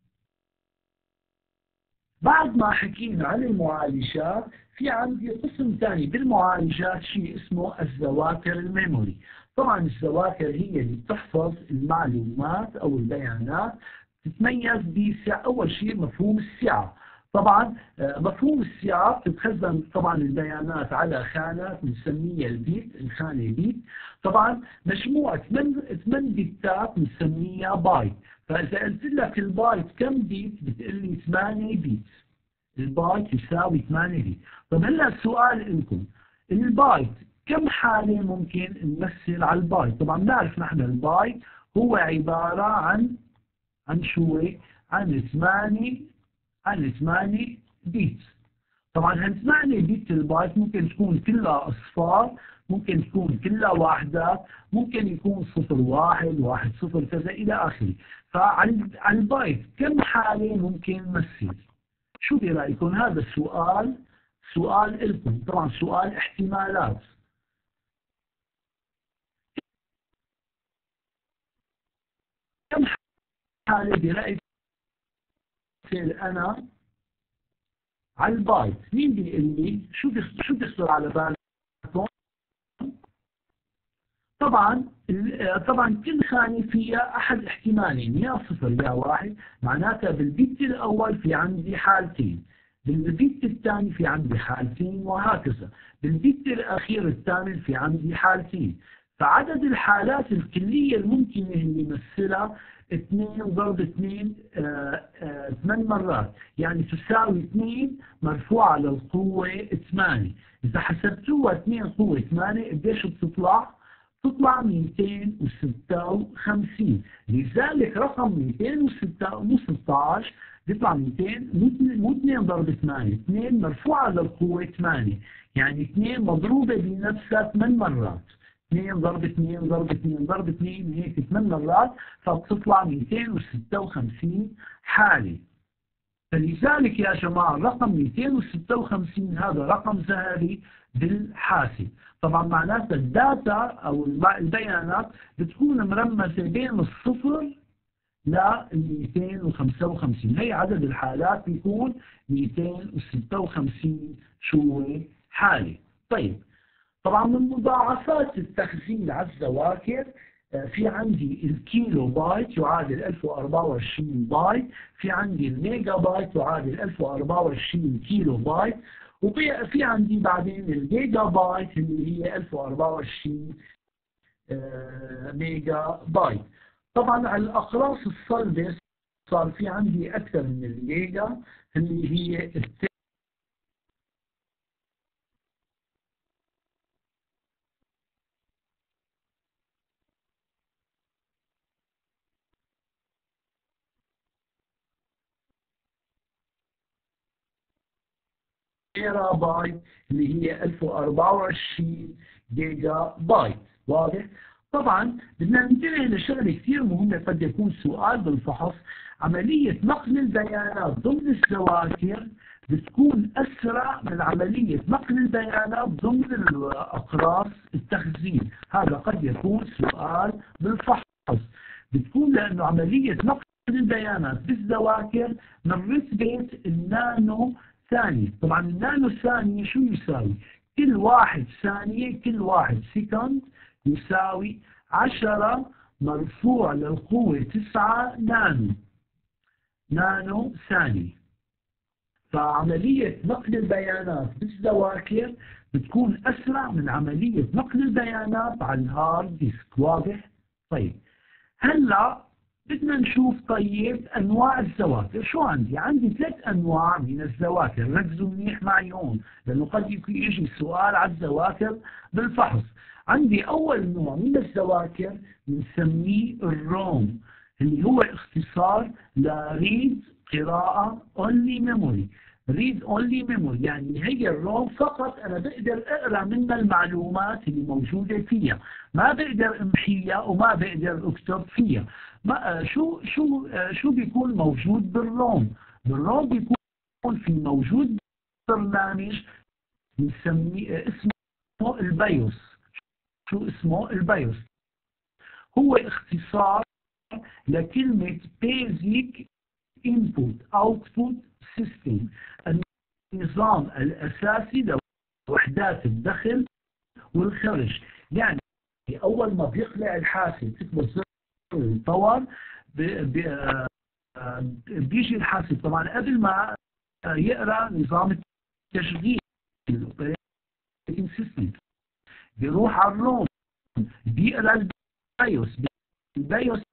بعد ما حكينا عن المعالجات في عندي قسم ثاني بالمعالجات شيء اسمه الذواكر الميموري. طبعا الذواكر هي اللي بتحفظ المعلومات او البيانات، تتميز بسعة. اول شيء مفهوم السعة. طبعا مفهوم السعة بتتخزن طبعا البيانات على خانات بنسميها البيت، الخانة بيت. طبعا مجموعة ثمان بيتات بنسميها بايت. فإذا قلت لك البايت كم بيت بتقول لي ثمانية بيت. البايت يساوي ثمانية بيت. طب هلا السؤال لكم، البايت كم حالة ممكن نمثل على البايت؟ طبعا بنعرف نحن البايت هو عبارة عن عن شو عن ثمانية عن ثمانية بيت. طبعا هال ثمانية بيت البايت ممكن تكون كلها أصفار، ممكن تكون كلها وحدات، ممكن يكون صفر واحد واحد صفر كذا إلى آخره. فعلى البايت كم حالة ممكن نمثل؟ شو برأيكم؟ هذا السؤال سؤال لكم، طبعا سؤال احتمالات. كم حالة برأيك أنا على البايت؟ مين بيقول لي؟ شو شو بيخطر على بالكم؟ طبعا طبعا كل خانة فيها أحد احتمالين، يا صفر يا واحد، معناتها بالبيت الأول في عندي حالتين، بالبيت الثاني في عندي حالتين، وهكذا بالبيت الأخير الثامن في عندي حالتين. فعدد الحالات الكلية الممكنة اللي يمثلها اثنين ضرب اثنين ثمان مرات، يعني تساوي اثنين مرفوعة للقوة ثمانية. إذا حسبتوها اثنين قوة ثمانية قديش بتطلع؟ تطلع مئتين وستة وخمسين. لذلك رقم مئتين وستة عشر بيطلع مئتين، مو اثنين ضرب ثمانية، اثنين مرفوعة للقوة ثمانية، يعني اثنين مضروبة بنفسها ثمان مرات، اثنين ضرب اثنين ضرب اثنين ضرب اثنين هيك ثمان مرات، فبتطلع مئتين وستة وخمسين حالة. فلذلك يا جماعة رقم مئتين وستة وخمسين هذا رقم ذهبي بالحاسب. طبعا معناتها الداتا أو البيانات بتكون مرمزة بين الصفر ل مئتين وخمسة وخمسين. هي عدد الحالات بيكون مئتين وستة وخمسين شو حالة. طيب طبعا من مضاعفات التخزين على الذواكر في عندي الكيلو بايت يعادل ألف وأربعة وعشرين بايت، في عندي الميجا بايت يعادل ألف وأربعة وعشرين كيلو بايت، وفي عندي بعدين الميجا بايت اللي هي ألف وأربعة وعشرين ميجا بايت. طبعا على الأقراص الصلبة صار في عندي أكثر من الميجا اللي هي تيرا بايت اللي هي ألف وأربعة وعشرين جيجا بايت. واضح؟ طبعا بدنا ننتبه لشغله كثير مهمه قد يكون سؤال بالفحص. عمليه نقل البيانات ضمن الذواكر بتكون اسرع من عمليه نقل البيانات ضمن الاقراص التخزين. هذا قد يكون سؤال بالفحص. بتكون لانه عمليه نقل البيانات بالذواكر من رتبه النانو ثانية. طبعا النانو ثانية شو يساوي؟ كل واحد ثانية، كل واحد سكند يساوي عشرة مرفوع للقوة تسعة نانو نانو ثانية. فعملية نقل البيانات بالذواكر بتكون أسرع من عملية نقل البيانات على الهارد ديسك. واضح؟ طيب هلا بدنا نشوف طيب أنواع الذواكر. شو عندي؟ عندي ثلاث أنواع من الذواكر، ركزوا منيح معي هون لأنه قد يجي سؤال على الذواكر بالفحص. عندي أول نوع من الذواكر بنسميه الروم، اللي هو اختصار لريد قراءة اونلي ميموري. ريد اونلي ميموري يعني هي الروم فقط أنا بقدر أقرأ منها المعلومات اللي موجودة فيها، ما بقدر امحيها وما بقدر اكتب فيها. ما شو شو شو بيكون موجود بالروم؟ بالروم بيكون في موجود برنامج بنسميه اسمه البيوس. شو اسمه؟ البيوس. هو اختصار لكلمة Basic Input Output System، النظام الأساسي لوحدات الدخل والخرج. يعني أول ما بيقلع الحاسب تكبر زر الباور بيجي الحاسب طبعا قبل ما يقرأ نظام التشغيل الأوبريتنج سيستم بيروح على الروم بيقرأ البيوس. البيوس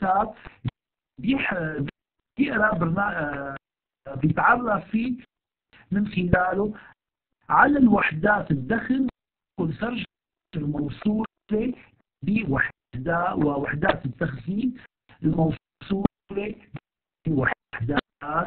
بيقرأ برنامج بيتعرف فيه من خلاله على الوحدات الدخل والخرج الموصولة بوحدات ووحدات التخزين الموصولة وحدات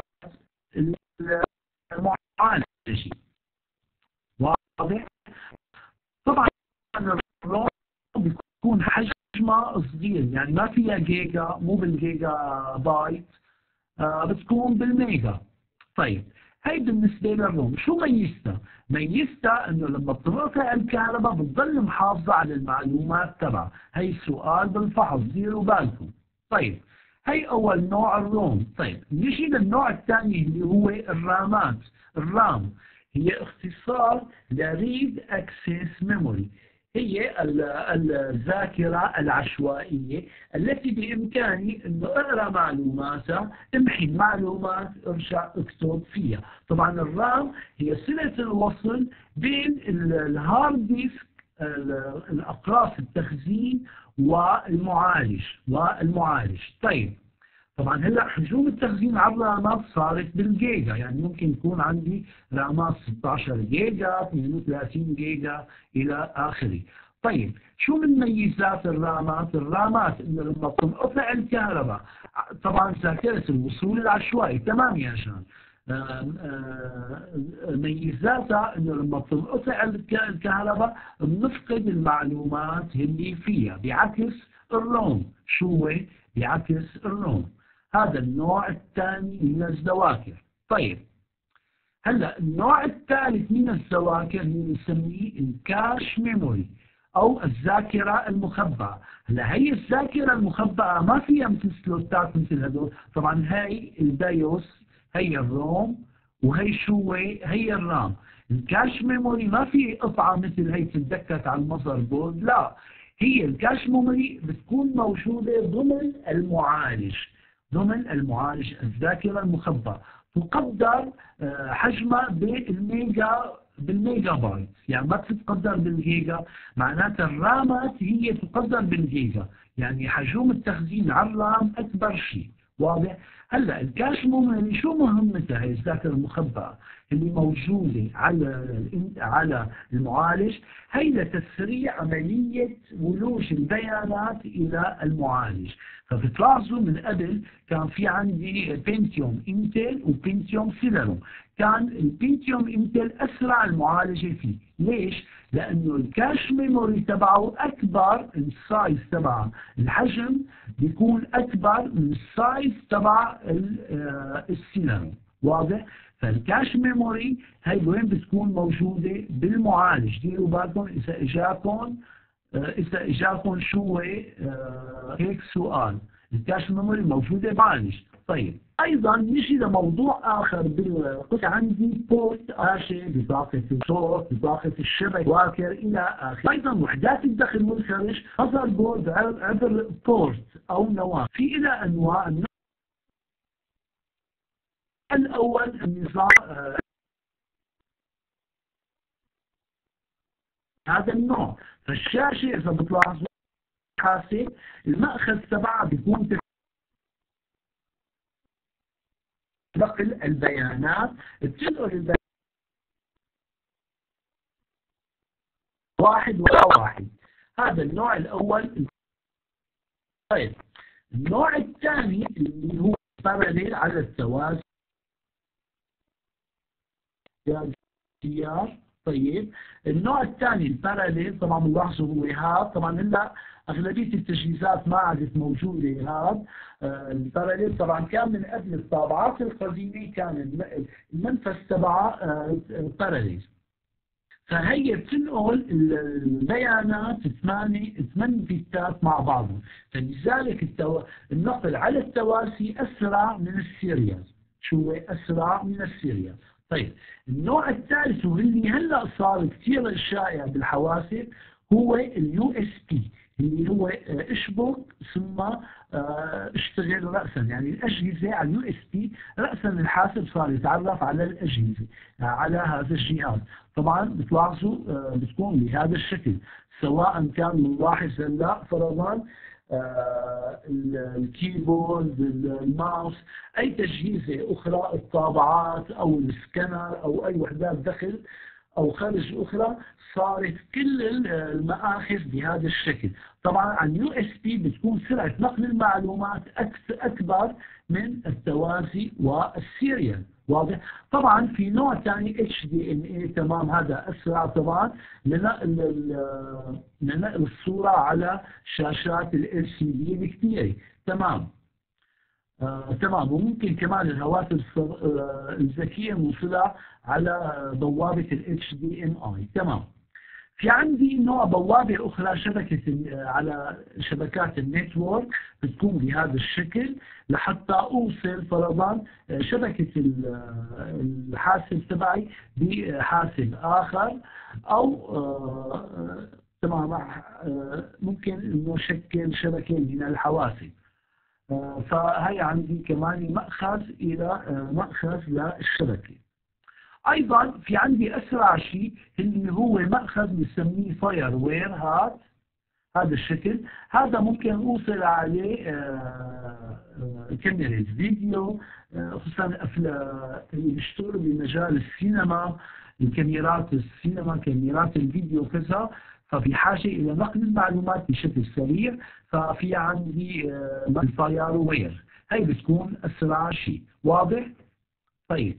المعالجة. واضح؟ طبعا الروم بيكون حجمها صغير، يعني ما فيها جيجا، مو بالجيجا بايت، آه بتكون بالميجا. طيب هي بالنسبة للروم. شو ميزتها؟ ميزتها انه لما بتنقطع الكهرباء بتضل محافظة على المعلومات تبعها. هي سؤال بالفحص، ديروا بالكم. طيب هي اول نوع الروم. طيب نجي للنوع الثاني اللي هو الرامات. الرام هي اختصار لريد اكسس ميموري، هي الذاكرة العشوائية التي بإمكاني أن أقرأ معلوماتها، امحي المعلومات، ارجع اكتب فيها. طبعا الرام هي صلة الوصل بين الهارد ديسك، الأقراص التخزين والمعالج والمعالج. طيب طبعا هلا حجوم التخزين على الرامات صارت بالجيجا، يعني ممكن يكون عندي رامات ستة عشر جيجا، اثنين وثلاثين جيجا الى اخره. طيب شو من ميزات الرامات؟ الرامات انه لما بتنقطع الكهرباء، طبعا ذاكرة الوصول العشوائي تمام يا شان. ميزاتها انه لما بتنقطع الكهرباء بنفقد المعلومات اللي فيها، بعكس الروم. شو هو؟ بعكس الروم. هذا النوع الثاني من الذواكر. طيب هلا النوع الثالث من الذواكر اللي بنسميه الكاش ميموري او الذاكره المخبأه. هلا هي الذاكره المخبأه ما فيها مثل سلوتات مثل هدول. طبعا هي البايوس، هي الروم، وهي شو هي الرام. الكاش ميموري ما في قطعه مثل هي تتدكت على المذر بورد، لا، هي الكاش ميموري بتكون موجوده ضمن المعالج، ضمن المعالج الذاكرة المخبأة. تقدر حجمها بالميجا بالميجا بايت، يعني ما بتتقدر بالجيجا. معناتها الرامات هي تقدر بالجيجا، يعني حجم التخزين على الرام أكبر شيء. واضح؟ هلا الكاش ميموري شو مهمتها؟ هي الذاكرة المخبأة اللي موجودة على على المعالج، هي لتسريع عملية ولوج البيانات إلى المعالج. فبتلاحظوا من قبل كان في عندي بنتيوم انتل وبنتيوم سيليروم. كان البنتيوم انتل اسرع المعالجه فيه. ليش؟ لانه الكاش ميموري تبعه اكبر، السايز تبع الحجم بيكون اكبر من السايز تبع السيليروم. واضح؟ فالكاش ميموري هي وين بتكون موجوده؟ بالمعالج. ديروا بالكم اذا اجاكم إذا إجاكم شو هيك سؤال. الكاش ميموري موجودة بالمعالج. طيب أيضا نجي لموضوع آخر بالقطع. عندي بورت شاشة، بطاقة الصوت، بطاقة الشبكة، واكر إلى آخره. أيضا وحدات الدخل والخارج، مذر بورد عبر بورت أو نواة. في إلى أنواع. الأول النظام هذا النوع. فالشاشة إذا بتلاحظوا حاسب المأخذ تبعها بيكون نقل البيانات، بتنقل البيانات واحد ورا واحد. هذا النوع الأول. طيب النوع الثاني اللي هو باراليل على التوازي. طيب النوع الثاني الباراليل، طبعا بنلاحظوا هو هذا. طبعا هلا اغلبيه التجهيزات ما عادت موجوده هذا. آه الباراليل طبعا كان من قبل الطابعات القديمه كان المنفذ تبعها آه باراليل. فهي بتنقل البيانات ثمانية ثمان بيتات مع بعضهم، فلذلك التو... النقل على التوازي اسرع من السيريال. شو هو اسرع من السيريال؟ طيب النوع الثالث واللي هلا صار كثير شائع بالحواسب هو اليو اس بي، اللي هو اشبك ثم اشتغل رأسا. يعني الأجهزة على اليو اس بي رأسا الحاسب صار يتعرف على الأجهزة على هذا الجهاز. طبعا بتلاحظوا بتكون بهذا الشكل، سواء كان بنلاحظ هلا فرضا الكيبورد، الماوس، اي تجهيزة اخرى، الطابعات او السكانر او اي وحدات دخل أو خارج الأخرى صارت كل المآخذ بهذا الشكل. طبعا عن يو اس بي بتكون سرعة نقل المعلومات أكبر من التوازي والسيريال. واضح؟ طبعا في نوع ثاني اتش دي ام اي، تمام، هذا اسرع طبعا لنقل لنقل الصوره على شاشات ال سي دي بكثير. تمام. آه، تمام. وممكن كمان الهواتف آه، الذكيه نوصلها على بوابه ال اتش دي ام اي. تمام. في عندي نوع بوابة أخرى شبكة على شبكات النتورك بتكون بهذا الشكل لحتى أوصل فرضا شبكة الحاسب تبعي بحاسب آخر، أو تمام ممكن إنه شكل شبكة من الحواسب. فهي عندي كمان مأخذ إلى مأخذ للشبكة. ايضا في عندي اسرع شيء اللي هو مأخذ بنسميه فاير وير. هذا هذا الشكل، هذا ممكن اوصل عليه كاميرا فيديو، خصوصا اللي بيشتغلوا بمجال السينما، الكاميرات السينما، كاميرات الفيديو كذا، ففي حاجة إلى نقل المعلومات بشكل سريع، ففي عندي الفاير وير، هي بتكون أسرع شيء. واضح؟ طيب،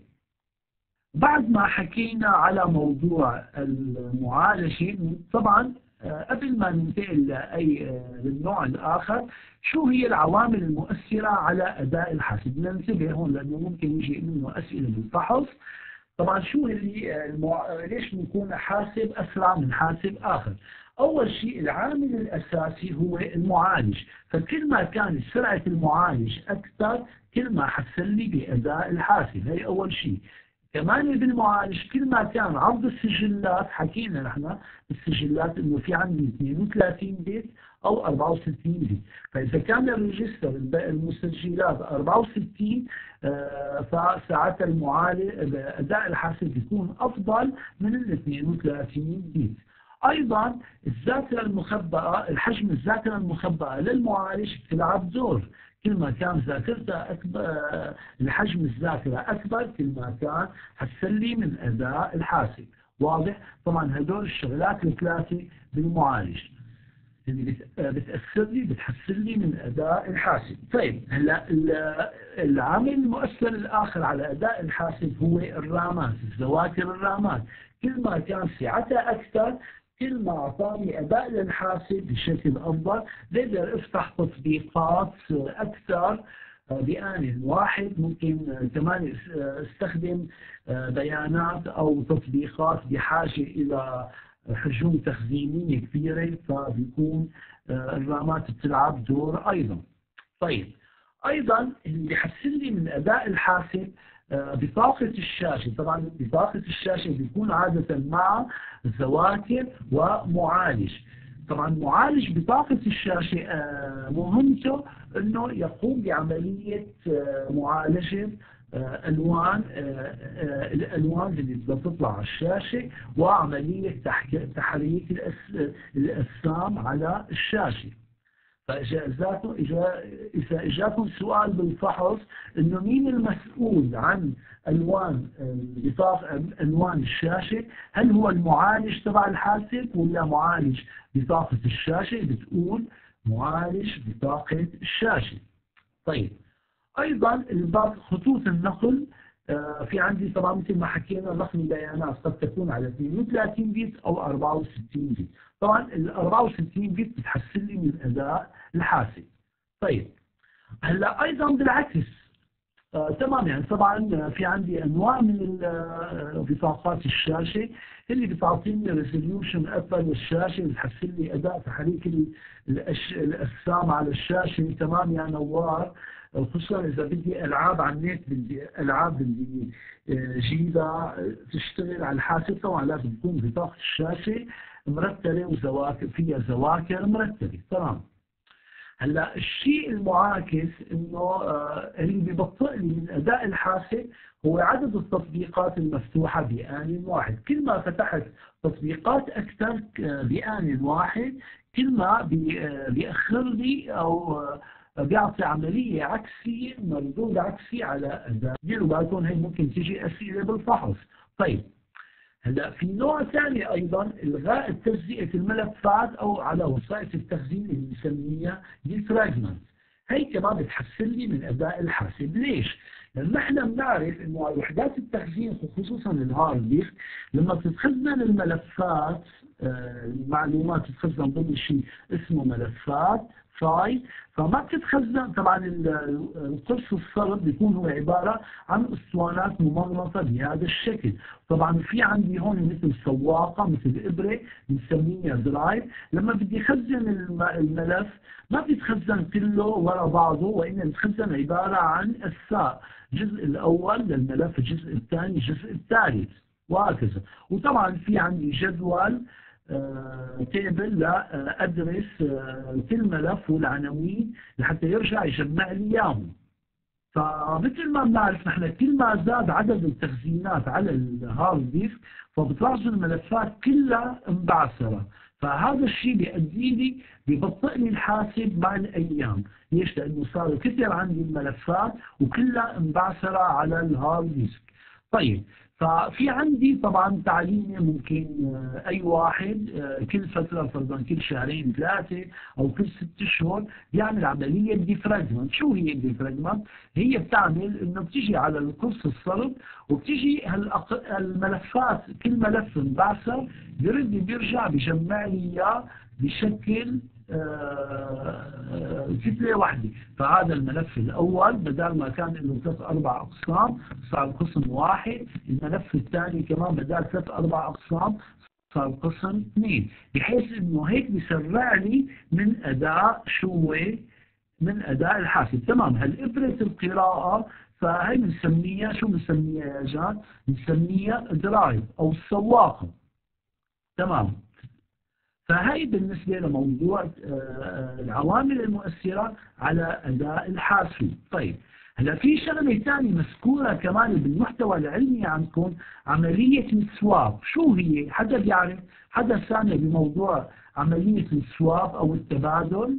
بعد ما حكينا على موضوع المعالجة، طبعا قبل ما ننتقل لأي للنوع الآخر، شو هي العوامل المؤثرة على أداء الحاسب؟ ننتبه هون لأنه ممكن يجي منه أسئلة بالفحص. طبعا شو اللي المع... ليش بنكون حاسب أسرع من حاسب آخر؟ أول شيء العامل الأساسي هو المعالج، فكل ما كانت سرعة المعالج أكثر كل ما حسن لي بأداء الحاسب، هي أول شيء. كمان بالمعالج كل ما كان عرض السجلات، حكينا نحن السجلات انه في عندي اثنين وثلاثين بت او أربعة وستين بت، فاذا كان الريجستر المسجلات أربعة وستين آه فساعتها المعالج اداء الحاسب بيكون افضل من ال اثنين وثلاثين بت. ايضا الذاكره المخبأه، الحجم الذاكره المخبأه للمعالج بتلعب دور. كل ما كان ذاكرته أكبر، الحجم الذاكرة أكبر، كل ما كان حسن لي من أداء الحاسب. واضح؟ طبعا هدول الشغلات الثلاثة بالمعالج اللي بتأثر لي بتحسن لي من أداء الحاسب. طيب، هلا العامل المؤثر الآخر على أداء الحاسب هو الرامات، الذواكر الرامات. كل ما كان سعتها أكثر كل ما أعطاني أداء للحاسب بشكل أفضل، بقدر أفتح تطبيقات أكثر بآن واحد. ممكن كمان استخدم بيانات أو تطبيقات بحاجة إلى حجوم تخزينية كبيرة، فبيكون الرامات بتلعب دور أيضا. طيب، أيضا اللي بيحسن لي من أداء الحاسب بطاقة الشاشة. طبعا بطاقة الشاشة بيكون عادة مع ذواكر ومعالج. طبعا معالج بطاقة الشاشة مهمته انه يقوم بعملية معالجة الوان الالوان اللي بتطلع على الشاشة، وعملية تحريك الاجسام على الشاشة. فإذا إذا إجاكم سؤال بالفحص إنه مين المسؤول عن ألوان بطاقة ألوان الشاشة، هل هو المعالج تبع الحاسب ولا معالج بطاقة الشاشة؟ بتقول معالج بطاقة الشاشة. طيب، أيضا خطوط النقل، في عندي طبعا مثل ما حكينا نقل البيانات قد تكون على اثنين وثلاثين بت أو أربعة وستين بت. طبعا ال أربعة وستين بت بتحسن لي من أداء الحاسب. طيب، هلا أيضا بالعكس آه تمام، يعني طبعا في عندي أنواع من بطاقات الشاشة اللي بتعطيني ريزوليوشن أكبر للشاشة، بتحسن لي أداء تحريك الأجسام على الشاشة. تمام يا نوار، خصوصا اذا بدي العاب على النت، بدي العاب بدي جيبها تشتغل على الحاسب، طبعا لازم تكون بطاقه الشاشه مرتبه وذواكر فيها ذواكر مرتبه. تمام. هلا الشيء المعاكس انه اللي ببطئ لي من اداء الحاسب هو عدد التطبيقات المفتوحه بآن واحد. كل ما فتحت تطبيقات اكثر بآن واحد كل ما بيأخر لي او بيعطي عملية عكسية، مردود عكسي على أداء. ديروا بالكم هي ممكن تيجي أسئلة بالفحص. طيب، هلا في نوع ثاني ايضا، الغاء تجزئه الملفات او على وسائل التخزين اللي بنسميها ديفراجمنت. هي كمان بتحسن لي من اداء الحاسب. ليش؟ لان احنا بنعرف انه وحدات التخزين خصوصا الهارد ديسك لما بتتخزن الملفات، آه، المعلومات تتخزن ضمن شيء اسمه ملفات فايل، فما بتتخزن. طبعا القرص الصلب بيكون هو عبارة عن اسطوانات ممغنطة بهذا الشكل. طبعا في عندي هون مثل سواقة مثل إبرة بنسميها درايف. لما بدي اخزن الملف ما بيتخزن كله ورا بعضه، وإنما بيتخزن عبارة عن أجزاء، الجزء الأول للملف، الجزء الثاني، الجزء الثالث، وهكذا. وطبعا في عندي جدول تيبل لأدرس كل ملف والعناوين لحتى يرجع يجمع لي اياهم. فمثل ما بنعرف نحن كل ما زاد عدد التخزينات على الهارد ديسك فبتلاحظوا الملفات كلها مبعثرة. فهذا الشيء بيؤدي لي ببطئ لي الحاسب مع الايام. ليش؟ لانه صاروا كثير عندي الملفات وكلها مبعثرة على الهارد ديسك. طيب، ففي عندي طبعا تعليمي ممكن اي واحد كل فترة فرضا كل شهرين ثلاثة او كل ست اشهر يعمل عملية ديفراجمنت. شو هي الديفراجمنت؟ هي بتعمل انه بتيجي على القرص الصلب وبتيجي الملفات، كل ملف انبعثر بيرد بيرجع بيجمع لي اياه بشكل كتلة واحدة. فهذا الملف الأول بدل ما كان له ثلاث أربع أقسام صار قسم واحد، الملف الثاني كمان بدل ثلاث أربع أقسام صار قسم اثنين، بحيث إنه هيك بيسرع لي من أداء شو من أداء الحاسب. تمام. هالإبرة القراءة فهي بنسميها شو بنسميها يا جان؟ بنسميها درايف أو السواقة. تمام. فهي بالنسبة لموضوع العوامل المؤثرة على أداء الحاسب. طيب، هلا في شغلة ثانية مذكورة كمان بالمحتوى العلمي عندكم، عملية السواب. شو هي؟ حدا بيعرف؟ حدا سامع بموضوع عملية السواب أو التبادل؟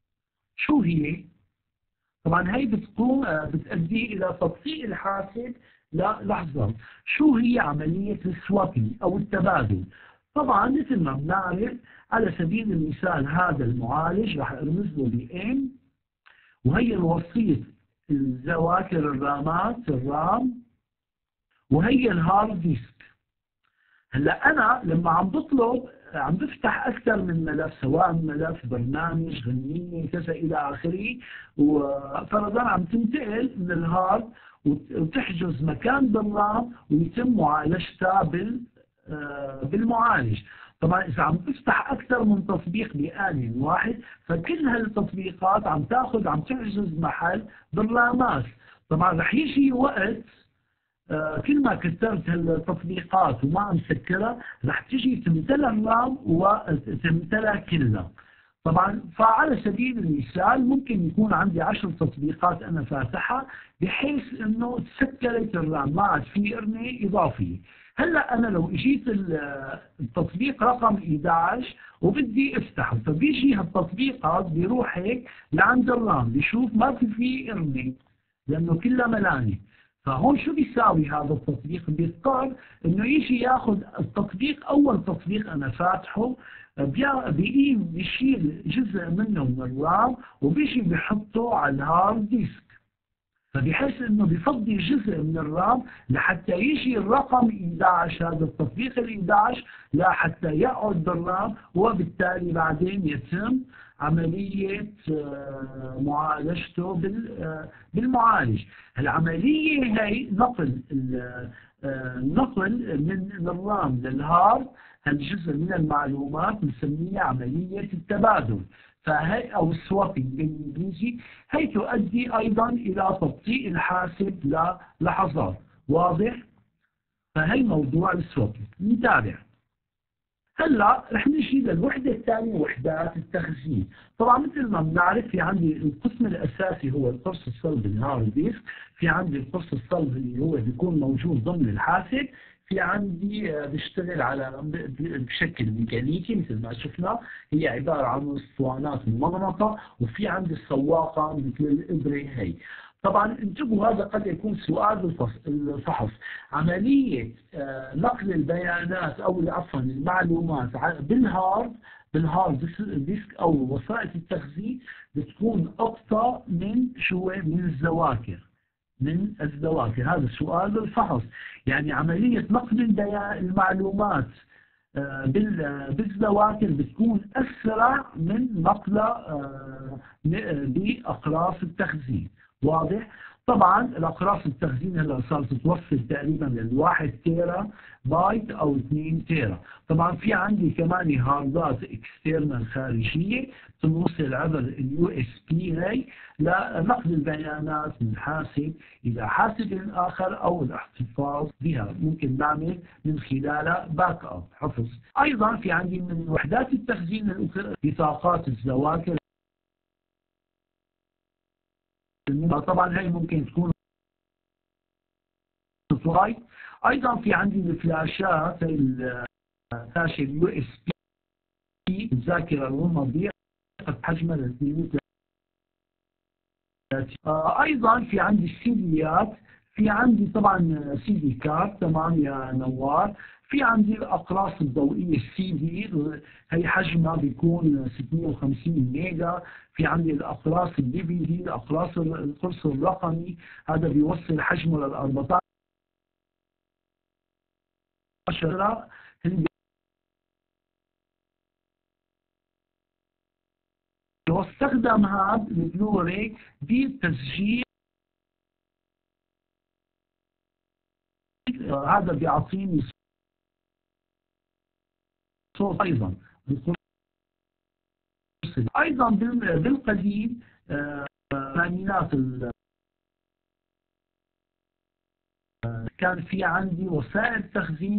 شو هي؟ طبعا هي بتقوم بتؤدي إلى تبطيء الحاسب للحظة. شو هي عملية السوابينج أو التبادل؟ طبعا مثل ما بنعرف، على سبيل المثال هذا المعالج راح ارمز له ب M، وهي الوسيط الذواكر الرامات الرام، وهي الهارد ديسك. هلا انا لما عم بطلب عم بفتح اكثر من ملف، سواء ملف برنامج غنية كذا الى اخره، وفرضا عم تنتقل من الهارد وتحجز مكان بالرام ويتم معالجتها بال بالمعالج. طبعا إذا عم تفتح أكثر من تطبيق بآن واحد فكل هالتطبيقات عم تاخذ عم تحجز محل بالرامات. طبعا رح يجي وقت آه كل ما كثرت هالتطبيقات وما عم سكرها رح تجي تمتلى الرام وتمتلى كلها. طبعا فعلى سبيل المثال ممكن يكون عندي عشر تطبيقات أنا فاتحها بحيث إنه تسكرت الرام، ما عاد في إرنة إضافية. هلا انا لو اجيت التطبيق رقم إحدى عشر وبدي افتحه، فبيجي هالتطبيقات بيروح هيك لعند الرام بيشوف ما في فيه ارمي لانه كلها ملانه. فهون شو بيساوي هذا التطبيق؟ بيضطر انه يجي ياخذ التطبيق، اول تطبيق انا فاتحه بيقيم بيشيل جزء منه من الرام وبيجي بيحطه على الهارد ديسك، فبحيث انه بيفضي جزء من الرام لحتى يجي الرقم إحدى عشر، هذا التطبيق ال إحدى عشر لحتى يقعد بالرام، وبالتالي بعدين يتم عملية معالجته بالمعالج. العملية هي نقل نقل من الرام للهارد الجزء من المعلومات بنسميها عملية التبادل، فهي أو السوابينج بالإنجليزي. هي تؤدي أيضا إلى تبطيء الحاسب للحظات. واضح؟ فهي موضوع السوابينج. نتابع. هلا رح نجي للوحدة الثانية، وحدات التخزين. طبعا مثل ما بنعرف في عندي القسم الأساسي هو القرص الصلب الهارد ديسك، في عندي القرص الصلب اللي هو بيكون موجود ضمن الحاسب، في عندي بيشتغل على بشكل ميكانيكي مثل ما شفنا، هي عبارة عن اسطوانات ممغنطة، وفي عندي السواقة مثل الإبرة هي. طبعا انتبهوا، هذا قد يكون سؤال الفحص. عملية نقل البيانات أو عفوا المعلومات بالهارد بالهارد ديسك أو وسائل التخزين بتكون أبطأ من شو من الذواكر من الذواكر. هذا سؤال الفحص. يعني عملية نقل المعلومات بالذواكر بتكون أسرع من نقلها بأقراص التخزين. واضح؟ طبعا الأقراص التخزين هلا صارت توصل تقريبا للواحد تيرا بايت أو اثنين تيرا. طبعا في عندي كمان هاردات اكسترنال خارجية تنوصل عبر اليو اس بي هي لنقل البيانات من حاسب إلى حاسب آخر أو الاحتفاظ بها. ممكن نعمل من خلالها باك اب حفظ. أيضا في عندي من وحدات التخزين الأخرى بطاقات الذواكر. طبعا هي ممكن تكون سلايد. ايضا في عندي الفلاشات، الفلاشه اليو اس بي الذاكره الرماديه حجمها اثنين وثلاثين. ايضا في عندي السيديات، في عندي طبعا سي دي كارد. تمام يا نوار. في عندي الاقراص الضوئيه السي دي، هي حجمها بيكون ستمئة وخمسين ميجا. في عندي الاقراص الدي في دي، الاقراص القرص الرقمي، هذا بيوصل حجمه لل أربعة عشر. واستخدم هذا البلوري بتسجيل، هذا بيعطيني صوت ايضا. ايضا بالقديم الثمانينات كان في عندي وسائل تخزين،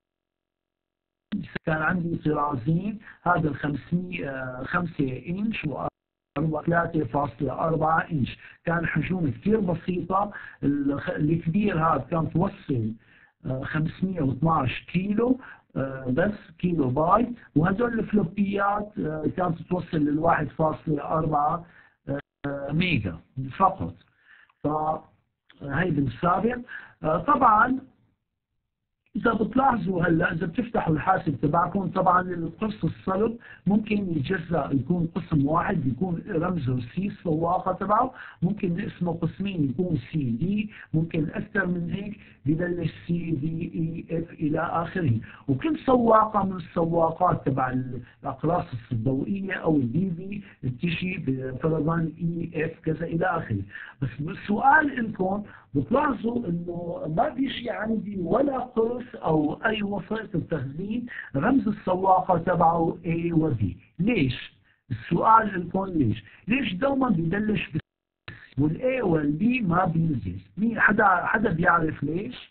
كان عندي طرازين، هذا الخمسمئة خمسة انش و ثلاثة فاصلة أربعة انش. كان حجوم كثير بسيطة. الكبير هذا كان توصل خمسمئة واثناشر كيلو بس كيلو بايت، وهذول الفلوبيات كانت توصل للواحد فاصلة أربعة ميجا فقط. فهي بالسابق. طبعا إذا بتلاحظوا هلا إذا بتفتحوا الحاسب تبعكم، طبعا القرص الصلب ممكن يتجزأ، يكون قسم واحد بيكون رمزه سي السواقة تبعه، ممكن نقسمه قسمين يكون سي دي، ممكن أكثر من هيك ببلش سي دي اي اف إلى آخره. وكل سواقة من السواقات تبع الأقراص الضوئية أو الدي في بتجي بفرضاً اي اف كذا إلى آخره. بس السؤال لكم بتلاحظوا انه ما بيجي عندي ولا قرص او اي وسيط التخزين رمز السواقه تبعه A و B. ليش؟ السؤال لكم ليش؟ ليش دوما ببلش بال والA والB ما بينزل؟ مين حدا حدا بيعرف ليش؟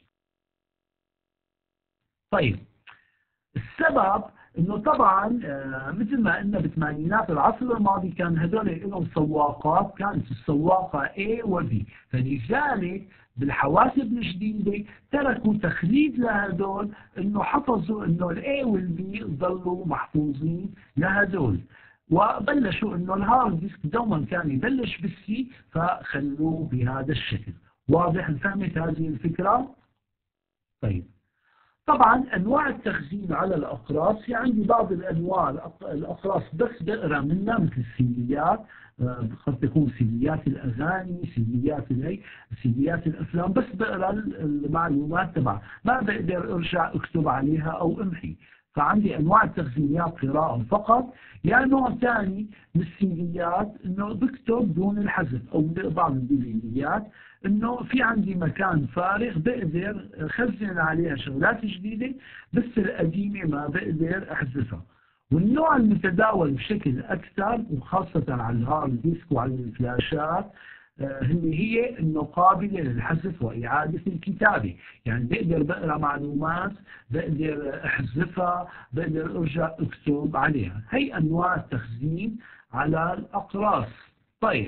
طيب السبب انه طبعا آه مثل ما قلنا بالثمانينات العصر الماضي كان هذول لهم سواقات، كانت السواقه A و B، فلذلك بالحواسب الجديده تركوا تخليد لهذول، انه حفظوا انه الاي والبي ظلوا محفوظين لهذول، وبلشوا انه الهارد ديسك دوما كان يبلش بالسي فخلوه بهذا الشكل. واضح؟ فهمت هذه الفكره؟ طيب طبعا انواع التخزين على الاقراص، في عندي بعض الانواع الاقراص بس بقرا منها مثل السيديات، قد تكون سيديات الاغاني، سيديات الهي، سيديات الافلام، بس بقرا المعلومات تبعها، ما بقدر ارجع اكتب عليها او امحي. فعندي انواع التخزينيات قراءه فقط، يا يعني نوع ثاني من السيديات انه بكتب دون الحذف، او بعض الديفيديات انه في عندي مكان فارغ بقدر اخزن عليها شغلات جديده بس القديمه ما بقدر احذفها. والنوع المتداول بشكل اكثر وخاصه على الهارد ديسك وعلى الفلاشات اللي هي انه قابله للحذف واعاده الكتابه، يعني بقدر بقرا معلومات، بقدر احذفها، بقدر ارجع اكتب عليها. هي انواع التخزين على الاقراص. طيب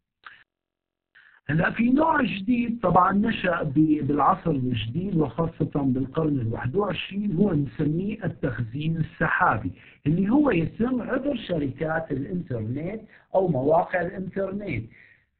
هلا في نوع جديد طبعا نشأ بالعصر الجديد وخاصة بالقرن الواحد وعشرين، هو نسميه التخزين السحابي، اللي هو يتم عبر شركات الانترنت او مواقع الانترنت.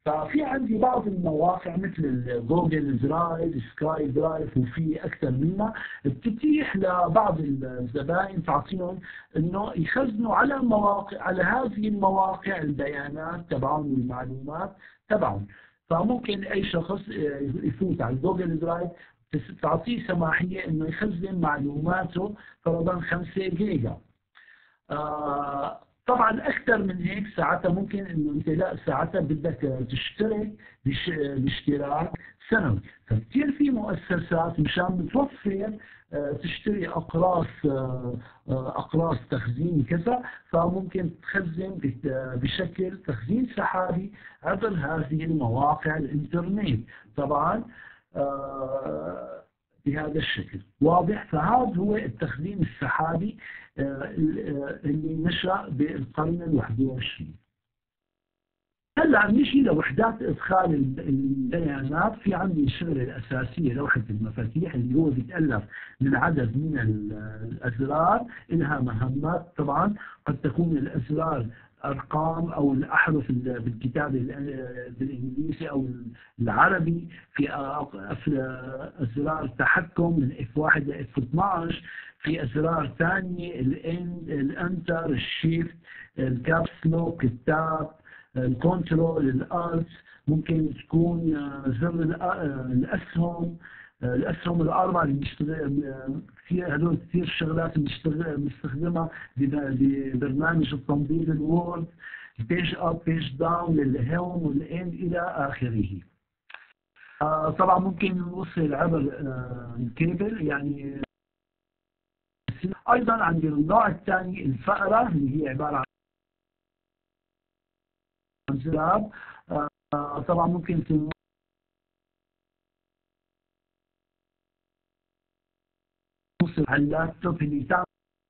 ففي عندي بعض المواقع مثل جوجل درايف، سكاي درايف، وفي أكثر منها بتتيح لبعض الزبائن تعطيهم إنه يخزنوا على المواقع، على هذه المواقع البيانات تبعهم والمعلومات تبعهم. فممكن أي شخص يفوت على جوجل درايف تعطيه سماحية إنه يخزن معلوماته فرضا خمسة جيجا. آه طبعا اكثر من هيك ساعتها ممكن انه انت لا ساعتها بدك تشترك بش باشتراك سنوي. فكثير في مؤسسات مشان بتوفر آه تشتري اقراص آه اقراص تخزين كذا، فممكن تخزن بشكل تخزين سحابي عبر هذه المواقع الانترنت طبعا آه بهذا الشكل واضح. فهذا هو التخزين السحابي اللي نشأ بالقرن الواحد والعشرين. هلا نجي لوحدات ادخال البيانات. في عندي الشغله الاساسيه لوحه المفاتيح اللي هو بيتالف من عدد من الازرار، لها مهمات طبعا. قد تكون الازرار ارقام او الاحرف بالكتاب بالانجليزي او العربي. في ازرار تحكم من اف واحد ل اف اثنعش. في ازرار ثانيه الانتر، الشيفت، الكابس لوك، التاب، الكنترول، الالت. ممكن تكون زر الاسهم، الاسهم الاربعه اللي بنشتغل كثير، هذول كثير شغلات بنستخدمها ببرنامج التنظيم الوورد. البيج اب، بيج داون، للهوم والاند الى اخره. طبعا ممكن نوصل عبر الكيبل يعني. ايضا عندي النوع الثاني الفأرة اللي هي عباره عن زرار. طبعا ممكن توصل على اللابتوب اللي تعمل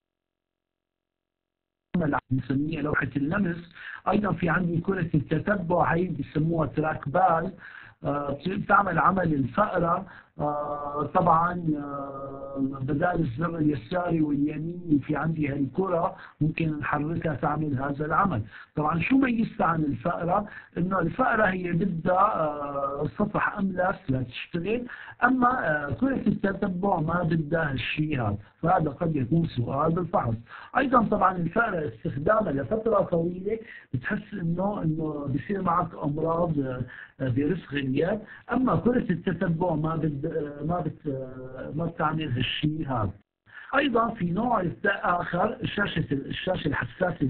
نسميها لوحة اللمس. ايضا في عندي كرة التتبع، هي بيسموها تراك بال، بتعمل عمل الفأرة. طبعا بدال الزر اليساري واليمين في عندي هالكرة ممكن نحركها تعمل هذا العمل. طبعا شو ميزتها عن الفأرة؟ انه الفأرة هي بدها سطح املس لتشتغل، اما كرة التتبع ما بدها هالشيء هذا. فهذا قد يكون سؤال بالفحص. ايضا طبعا الفأرة استخدامها لفترة طويلة بتحس انه انه بصير معك امراض برسغ اليد، اما كرة التتبع ما بد ما بت ما بتعمل هالشيء هذا. ايضا في نوع اخر شاشة الشاشة الحساسة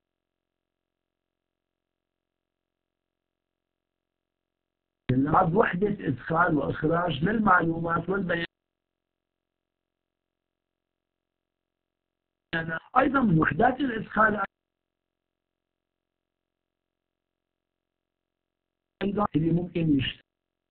وحدة ادخال واخراج للمعلومات والبيانات. ايضا من وحدات الادخال ايضا اللي ممكن يشتغل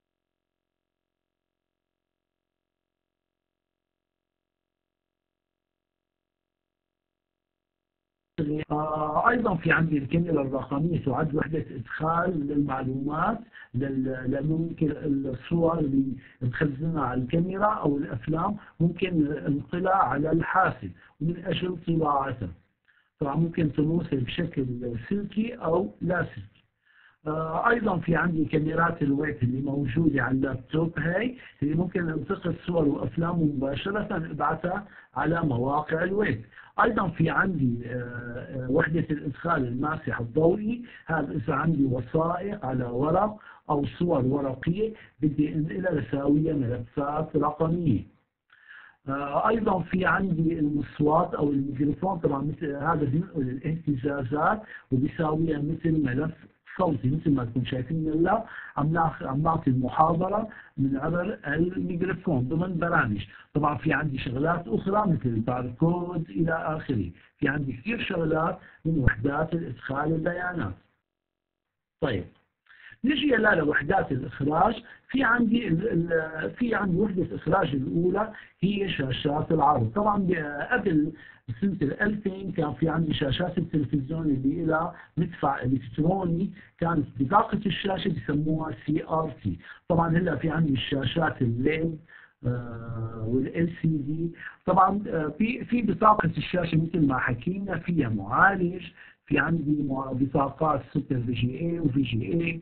ايضا في عندي الكاميرا الرقميه تعد وحده ادخال للمعلومات، لانه ممكن الصور اللي مخزنها على الكاميرا او الافلام ممكن انقلها على الحاسب من اجل طباعتها. طبعا ممكن تنوصل بشكل سلكي او لا سلكي. ايضا في عندي كاميرات الويب اللي موجوده على اللابتوب، هي اللي ممكن انتقل صور وافلام مباشره ابعثها على مواقع الويب. ايضا في عندي وحده الادخال الماسح الضوئي، هذا اذا عندي وثائق على ورق او صور ورقيه بدي انقلها لساويها ملفات رقميه. ايضا في عندي المصوات او الميكروفون، طبعا مثل هذا بينقل الاهتزازات وبيساويها مثل ملف صوتي مثل ما تكون شايفين هلا عم عم نعطي المحاضره من عبر الميكروفون ضمن برامج. طبعا في عندي شغلات اخرى مثل الباركود الى اخره. في عندي كثير شغلات من وحدات الادخال البيانات. طيب نجي هلا لوحدات الاخراج. في عندي في عندي وحده اخراج الاولى هي شاشات العرض. طبعا قبل سنه ألفين كان في عندي شاشات التلفزيون اللي لها مدفع الكتروني، كانت بطاقه الشاشه بسموها سي ار تي. طبعا هلا في عندي الشاشات الليد والال سي دي. طبعا في في بطاقه الشاشه مثل ما حكينا فيها معالج، في عندي بطاقات سوبر في جي اي وفي جي اي.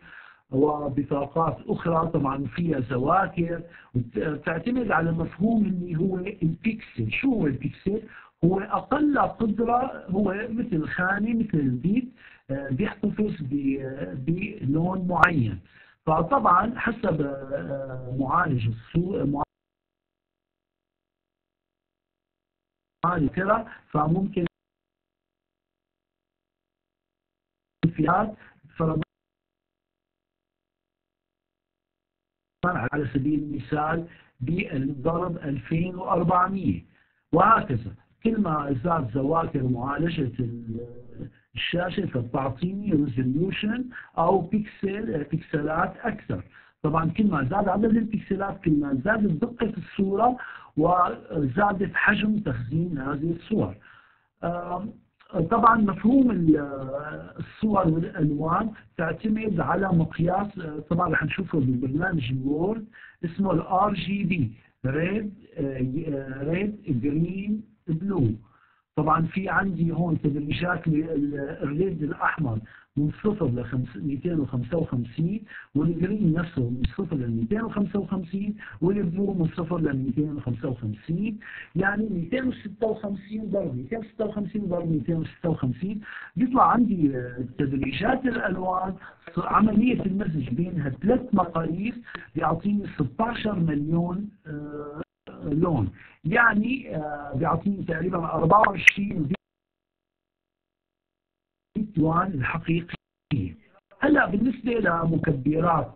وبطاقات أخرى طبعا فيها زواكر، وتعتمد على مفهوم اللي هو البيكسل. شو هو البيكسل؟ هو أقل قدرة، هو مثل خانة مثل البيت بيحتفظ بلون معين. فطبعا حسب معالج الصورة معالج كده، فممكن فيات فرضا على سبيل المثال بالضرب ألفين وأربعمئة، وهكذا. كل ما زاد زواكر معالجة الشاشة فبتعطيني ريزوليوشن أو بيكسل بيكسلات أكثر. طبعا كل ما زاد عدد البيكسلات كل ما زادت دقة الصورة وزادت حجم تخزين هذه الصور. طبعا مفهوم الصور والألوان تعتمد على مقياس، طبعا رح نشوفه بالبرنامج الوورد، اسمه الار جي بي، ريد ريد جرين بلو. طبعا في عندي هون تدريجات الريد الأحمر من صفر ل مئتين وخمسة وخمسين، والجرين نفسه من صفر ل مئتين وخمسة وخمسين، والبلو من صفر ل مئتين وخمسة وخمسين. يعني مئتين وستة وخمسين ضرب مئتين وستة وخمسين ضرب مئتين وستة وخمسين بيطلع عندي تدريجات الألوان. عملية المزج بينها ثلاث مقاييس بيعطيني ستة عشر مليون لون، يعني بيعطيني تقريبا أربعة وعشرين الوان الحقيقية. هلا بالنسبة لمكبرات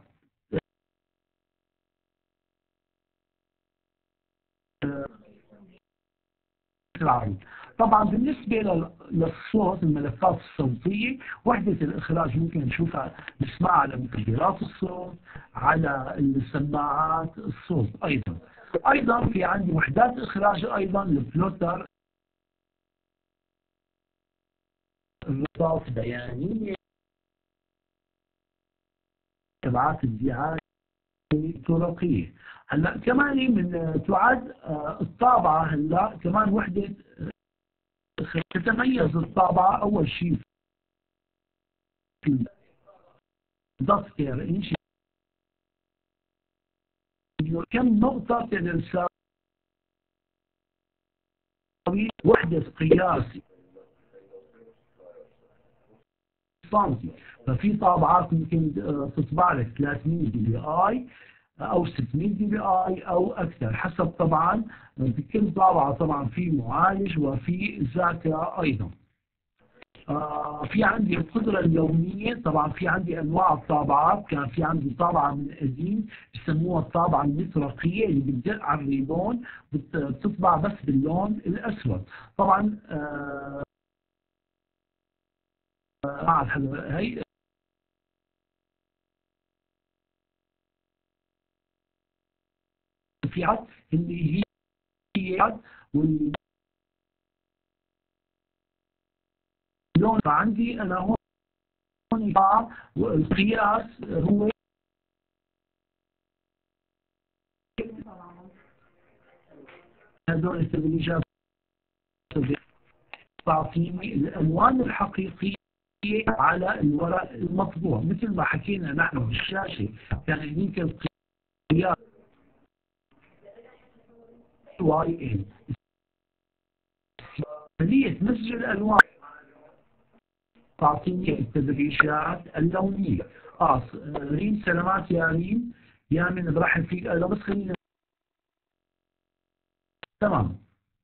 العرض، طبعا بالنسبة للصوت الملفات الصوتية، وحدة الإخراج ممكن نشوفها نسمعها على مكبرات الصوت، على السماعات الصوت أيضا. أيضا في عندي وحدات إخراج أيضا البلوتر، الرصاص بيانية، تبعات الدعاية الطرقية. هلا كمان من تعد الطابعة، هلا كمان وحدة تتميز الطابعة أول شيء في دفتر إنش كم نقطة تساوي وحدة قياس سنتي. ففي طابعات ممكن تطبع لك ثلاثمئة دي بي اي او ستمئة دي بي اي او اكثر، حسب طبعا بكل طابعة طبعا في معالج وفي ذاكرة ايضا. آه في عندي القدرة اليومية، طبعا في عندي انواع الطابعات. كان في عندي طابعة من قديم بسموها الطابعة المطرقية اللي بتدق على الريبون بتطبع بس باللون الاسود. طبعا آه هي في اللي هي واللون عندي انا هون والقياس هو هذول التدريجات تعطيني الالوان الحقيقيه على الورق المطبوع. مثل ما حكينا نحن بالشاشه كان هنيك القياس واي ال، عمليه مزج الالوان تعطيني التدريجات اللونيه. اه ريم، سلامات يا ريم، يا من برحب فيك. انا بس خلينا تمام.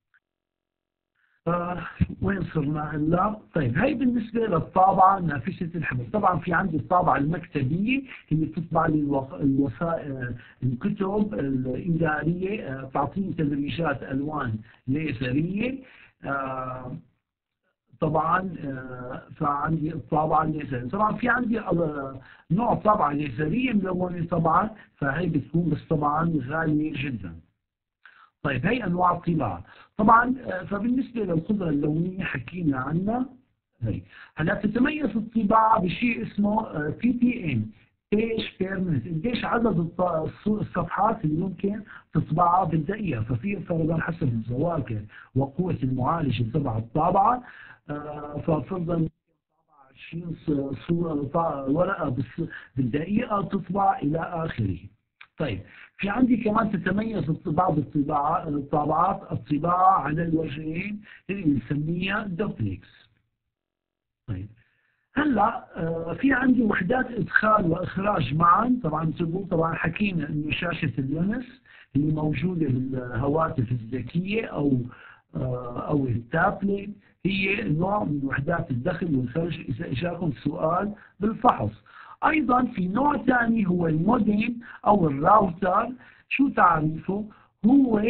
آه وين صرنا هلا؟ طيب هي بالنسبه للطابعه نافذه الحمل. طبعا في عندي الطابعه المكتبيه اللي بتطبع لي الوثائق الكتب الاداريه، تعطيني تدريجات الوان ليزريه. آه طبعا آه فعندي الطابعه الليزريه. طبعا في عندي نوع طابعه ليزريه ملونه طبعا، فهي بتكون بس طبعا غاليه جدا. طيب هي انواع الطباعه. طبعا فبالنسبه للقدره اللونيه حكينا عنها. هي هلا تتميز الطباعه بشيء اسمه بي بي ام، بيج بير مينت، قديش عدد الصفحات اللي ممكن تطبعها بالدقيقه. ففي فرضا حسب الزواكر وقوه المعالج تبع الطابعه، ففرضا تشيل صورة ورقة بالدقيقة تطبع إلى آخره. طيب في عندي كمان تتميز بعض الطابعات الطباعة على الوجهين اللي بنسميها دوبلكس. طيب هلا في عندي وحدات ادخال واخراج معا. طبعا طبعا حكينا انه شاشه اللمس اللي موجوده بالهواتف الذكيه او او التابلت هي نوع من وحدات الدخل والخرج اذا اجاكم سؤال بالفحص. ايضا في نوع ثاني هو المودم او الراوتر. شو تعريفه؟ هو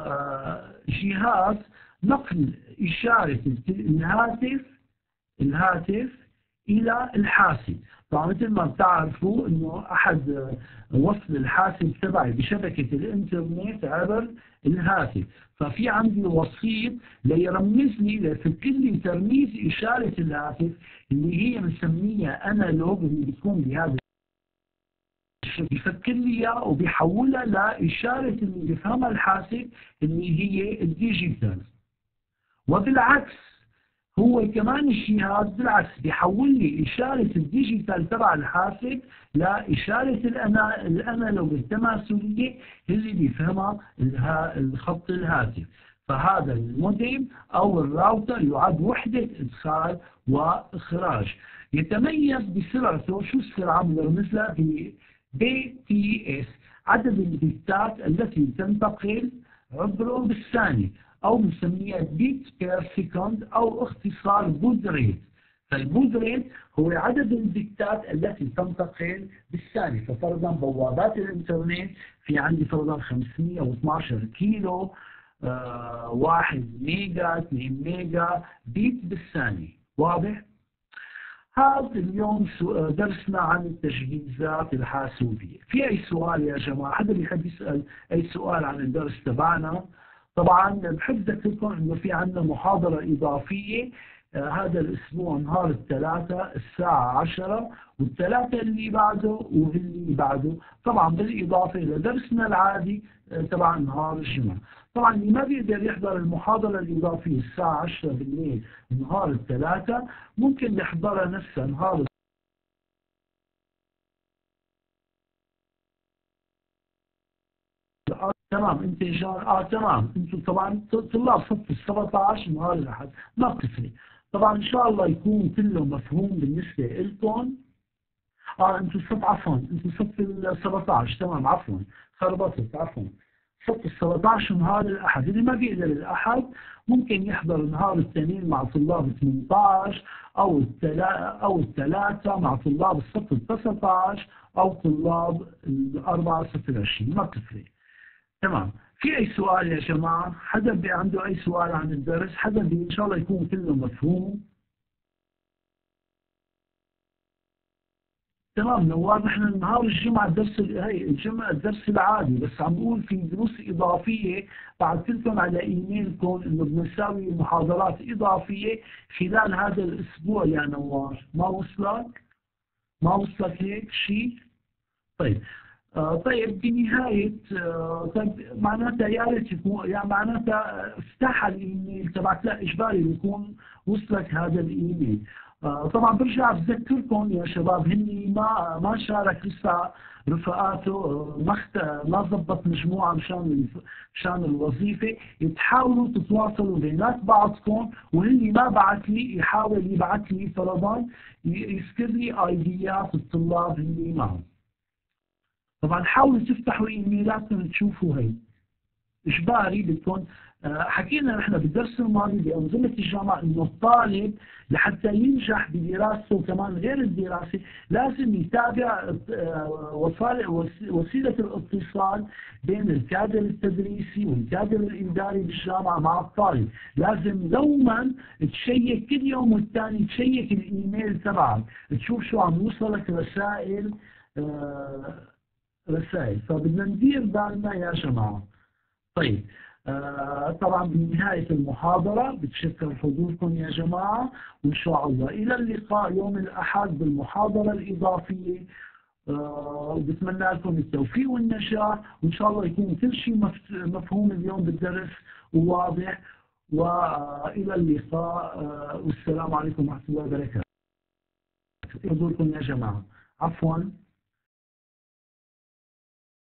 جهاز نقل اشاره الهاتف الهاتف إلى الحاسب. طبعا مثل ما بتعرفوا إنه أحد وصل الحاسب تبعي بشبكة الإنترنت عبر الهاتف، ففي عندي وسيط ليرمز لي ليفك لي ترميز إشارة الهاتف اللي هي بنسميها أنالوج، اللي بتكون بهذا بيفكر لي اياه وبيحولها لإشارة اللي بيفهمها الحاسب اللي هي الديجيتال. وبالعكس هو كمان الجهاز بالعكس بيحول لي إشارة الديجيتال تبع الحاسب لإشارة الأنالوج التماثلية اللي بيفهمها الخط الهاتف. فهذا المودم أو الراوتر يعد وحدة إدخال وإخراج. يتميز بسرعته. شو السرعة؟ بنرمز لها ب بي تي إس، عدد البيتات التي تنتقل عبره بالثانية، أو بنسميها بيت بير سكند أو اختصار بود ريت. فالبود ريت هو عدد البيتات التي تنتقل بالثانية. ففرضا بوابات الإنترنت في عندي فرضا خمسمئة واثني عشر كيلو، آه واحد ميجا، اثنين ميجا بيت بالثانية. واضح؟ هذا اليوم درسنا عن التجهيزات الحاسوبية. في أي سؤال يا جماعة؟ حدا بيحب يسأل أي سؤال عن الدرس تبعنا؟ طبعا بحب أذكركم إنه في عندنا محاضرة إضافية آه هذا الأسبوع نهار الثلاثاء الساعة عشرة، والثلاثاء اللي بعده واللي بعده، طبعا بالإضافة إلى درسنا العادي آه تبع نهار الجمعة. طبعا اللي ما بيقدر يحضر المحاضرة الإضافية الساعة عشرة بالليل نهار الثلاثاء ممكن يحضرها نفسها نهار آه تمام. انت جار اه تمام. انتم طبعا طلاب صف ال سبعة عشر نهار الاحد ما بتفرق. طبعا ان شاء الله يكون كله مفهوم بالنسبه لكم. اه انتم صف عفوا انتم صف ال سبعة عشر تمام عفوا خربطت عفوا صف ال سبعة عشر نهار الاحد. اللي ما بيقدر الاحد ممكن يحضر نهار الاثنين مع طلاب ثمانية عشر او الثلاثة او الثلاثة مع طلاب الصف ال تسعة عشر او طلاب الأربعة صف عشرين ما بتفرق. تمام. في أي سؤال يا جماعة؟ حدا عنده أي سؤال عن الدرس؟ حدا إن شاء الله يكون كله مفهوم. تمام. نوار نحن نهار الجمعة الدرس هي الجمعة الدرس العادي، بس عم بقول في دروس إضافية بعثت لكم على إيميلكم إنه بنساوي محاضرات إضافية خلال هذا الأسبوع يا نوار. ما وصلك؟ ما وصلك هيك شيء؟ طيب. آه طيب بنهاية آه طيب معناتها يا ريت يكون يعني معناتها افتح الايميل تبعك. لا اجباري يكون وصلك هذا الايميل. آه طبعا برجع بذكركم يا شباب هني ما ما شارك لسه رفقاته ما ما ضبط مجموعه مشان مشان الوظيفه. تحاولوا تتواصلوا بينات بعضكم، واللي ما بعث لي يحاول يبعث لي فرضا يذكر لي ايديات الطلاب اللي معهم. طبعا حاولوا تفتحوا ايميلاتكم تشوفوا هي اجباري بدكم. حكينا نحن بالدرس الماضي بانظمه الجامعه انه الطالب لحتى ينجح بدراسته وكمان غير الدراسه لازم يتابع وسيله الاتصال بين الكادر التدريسي والكادر الاداري بالجامعه مع الطالب. لازم دوما تشيك كل يوم والثاني تشيك الايميل تبعك تشوف شو عم يوصلك رسائل رسائل. فبدنا ندير بالنا يا جماعة. طيب آه طبعا بنهاية المحاضرة بتشكر حضوركم يا جماعة، وإن شاء الله إلى اللقاء يوم الأحد بالمحاضرة الإضافية. آه وبتمنى لكم التوفيق والنجاح، وإن شاء الله يكون كل شيء مفهوم اليوم بالدرس وواضح. وإلى اللقاء آه والسلام عليكم ورحمة الله وبركاته. يقول لكم يا جماعة عفوا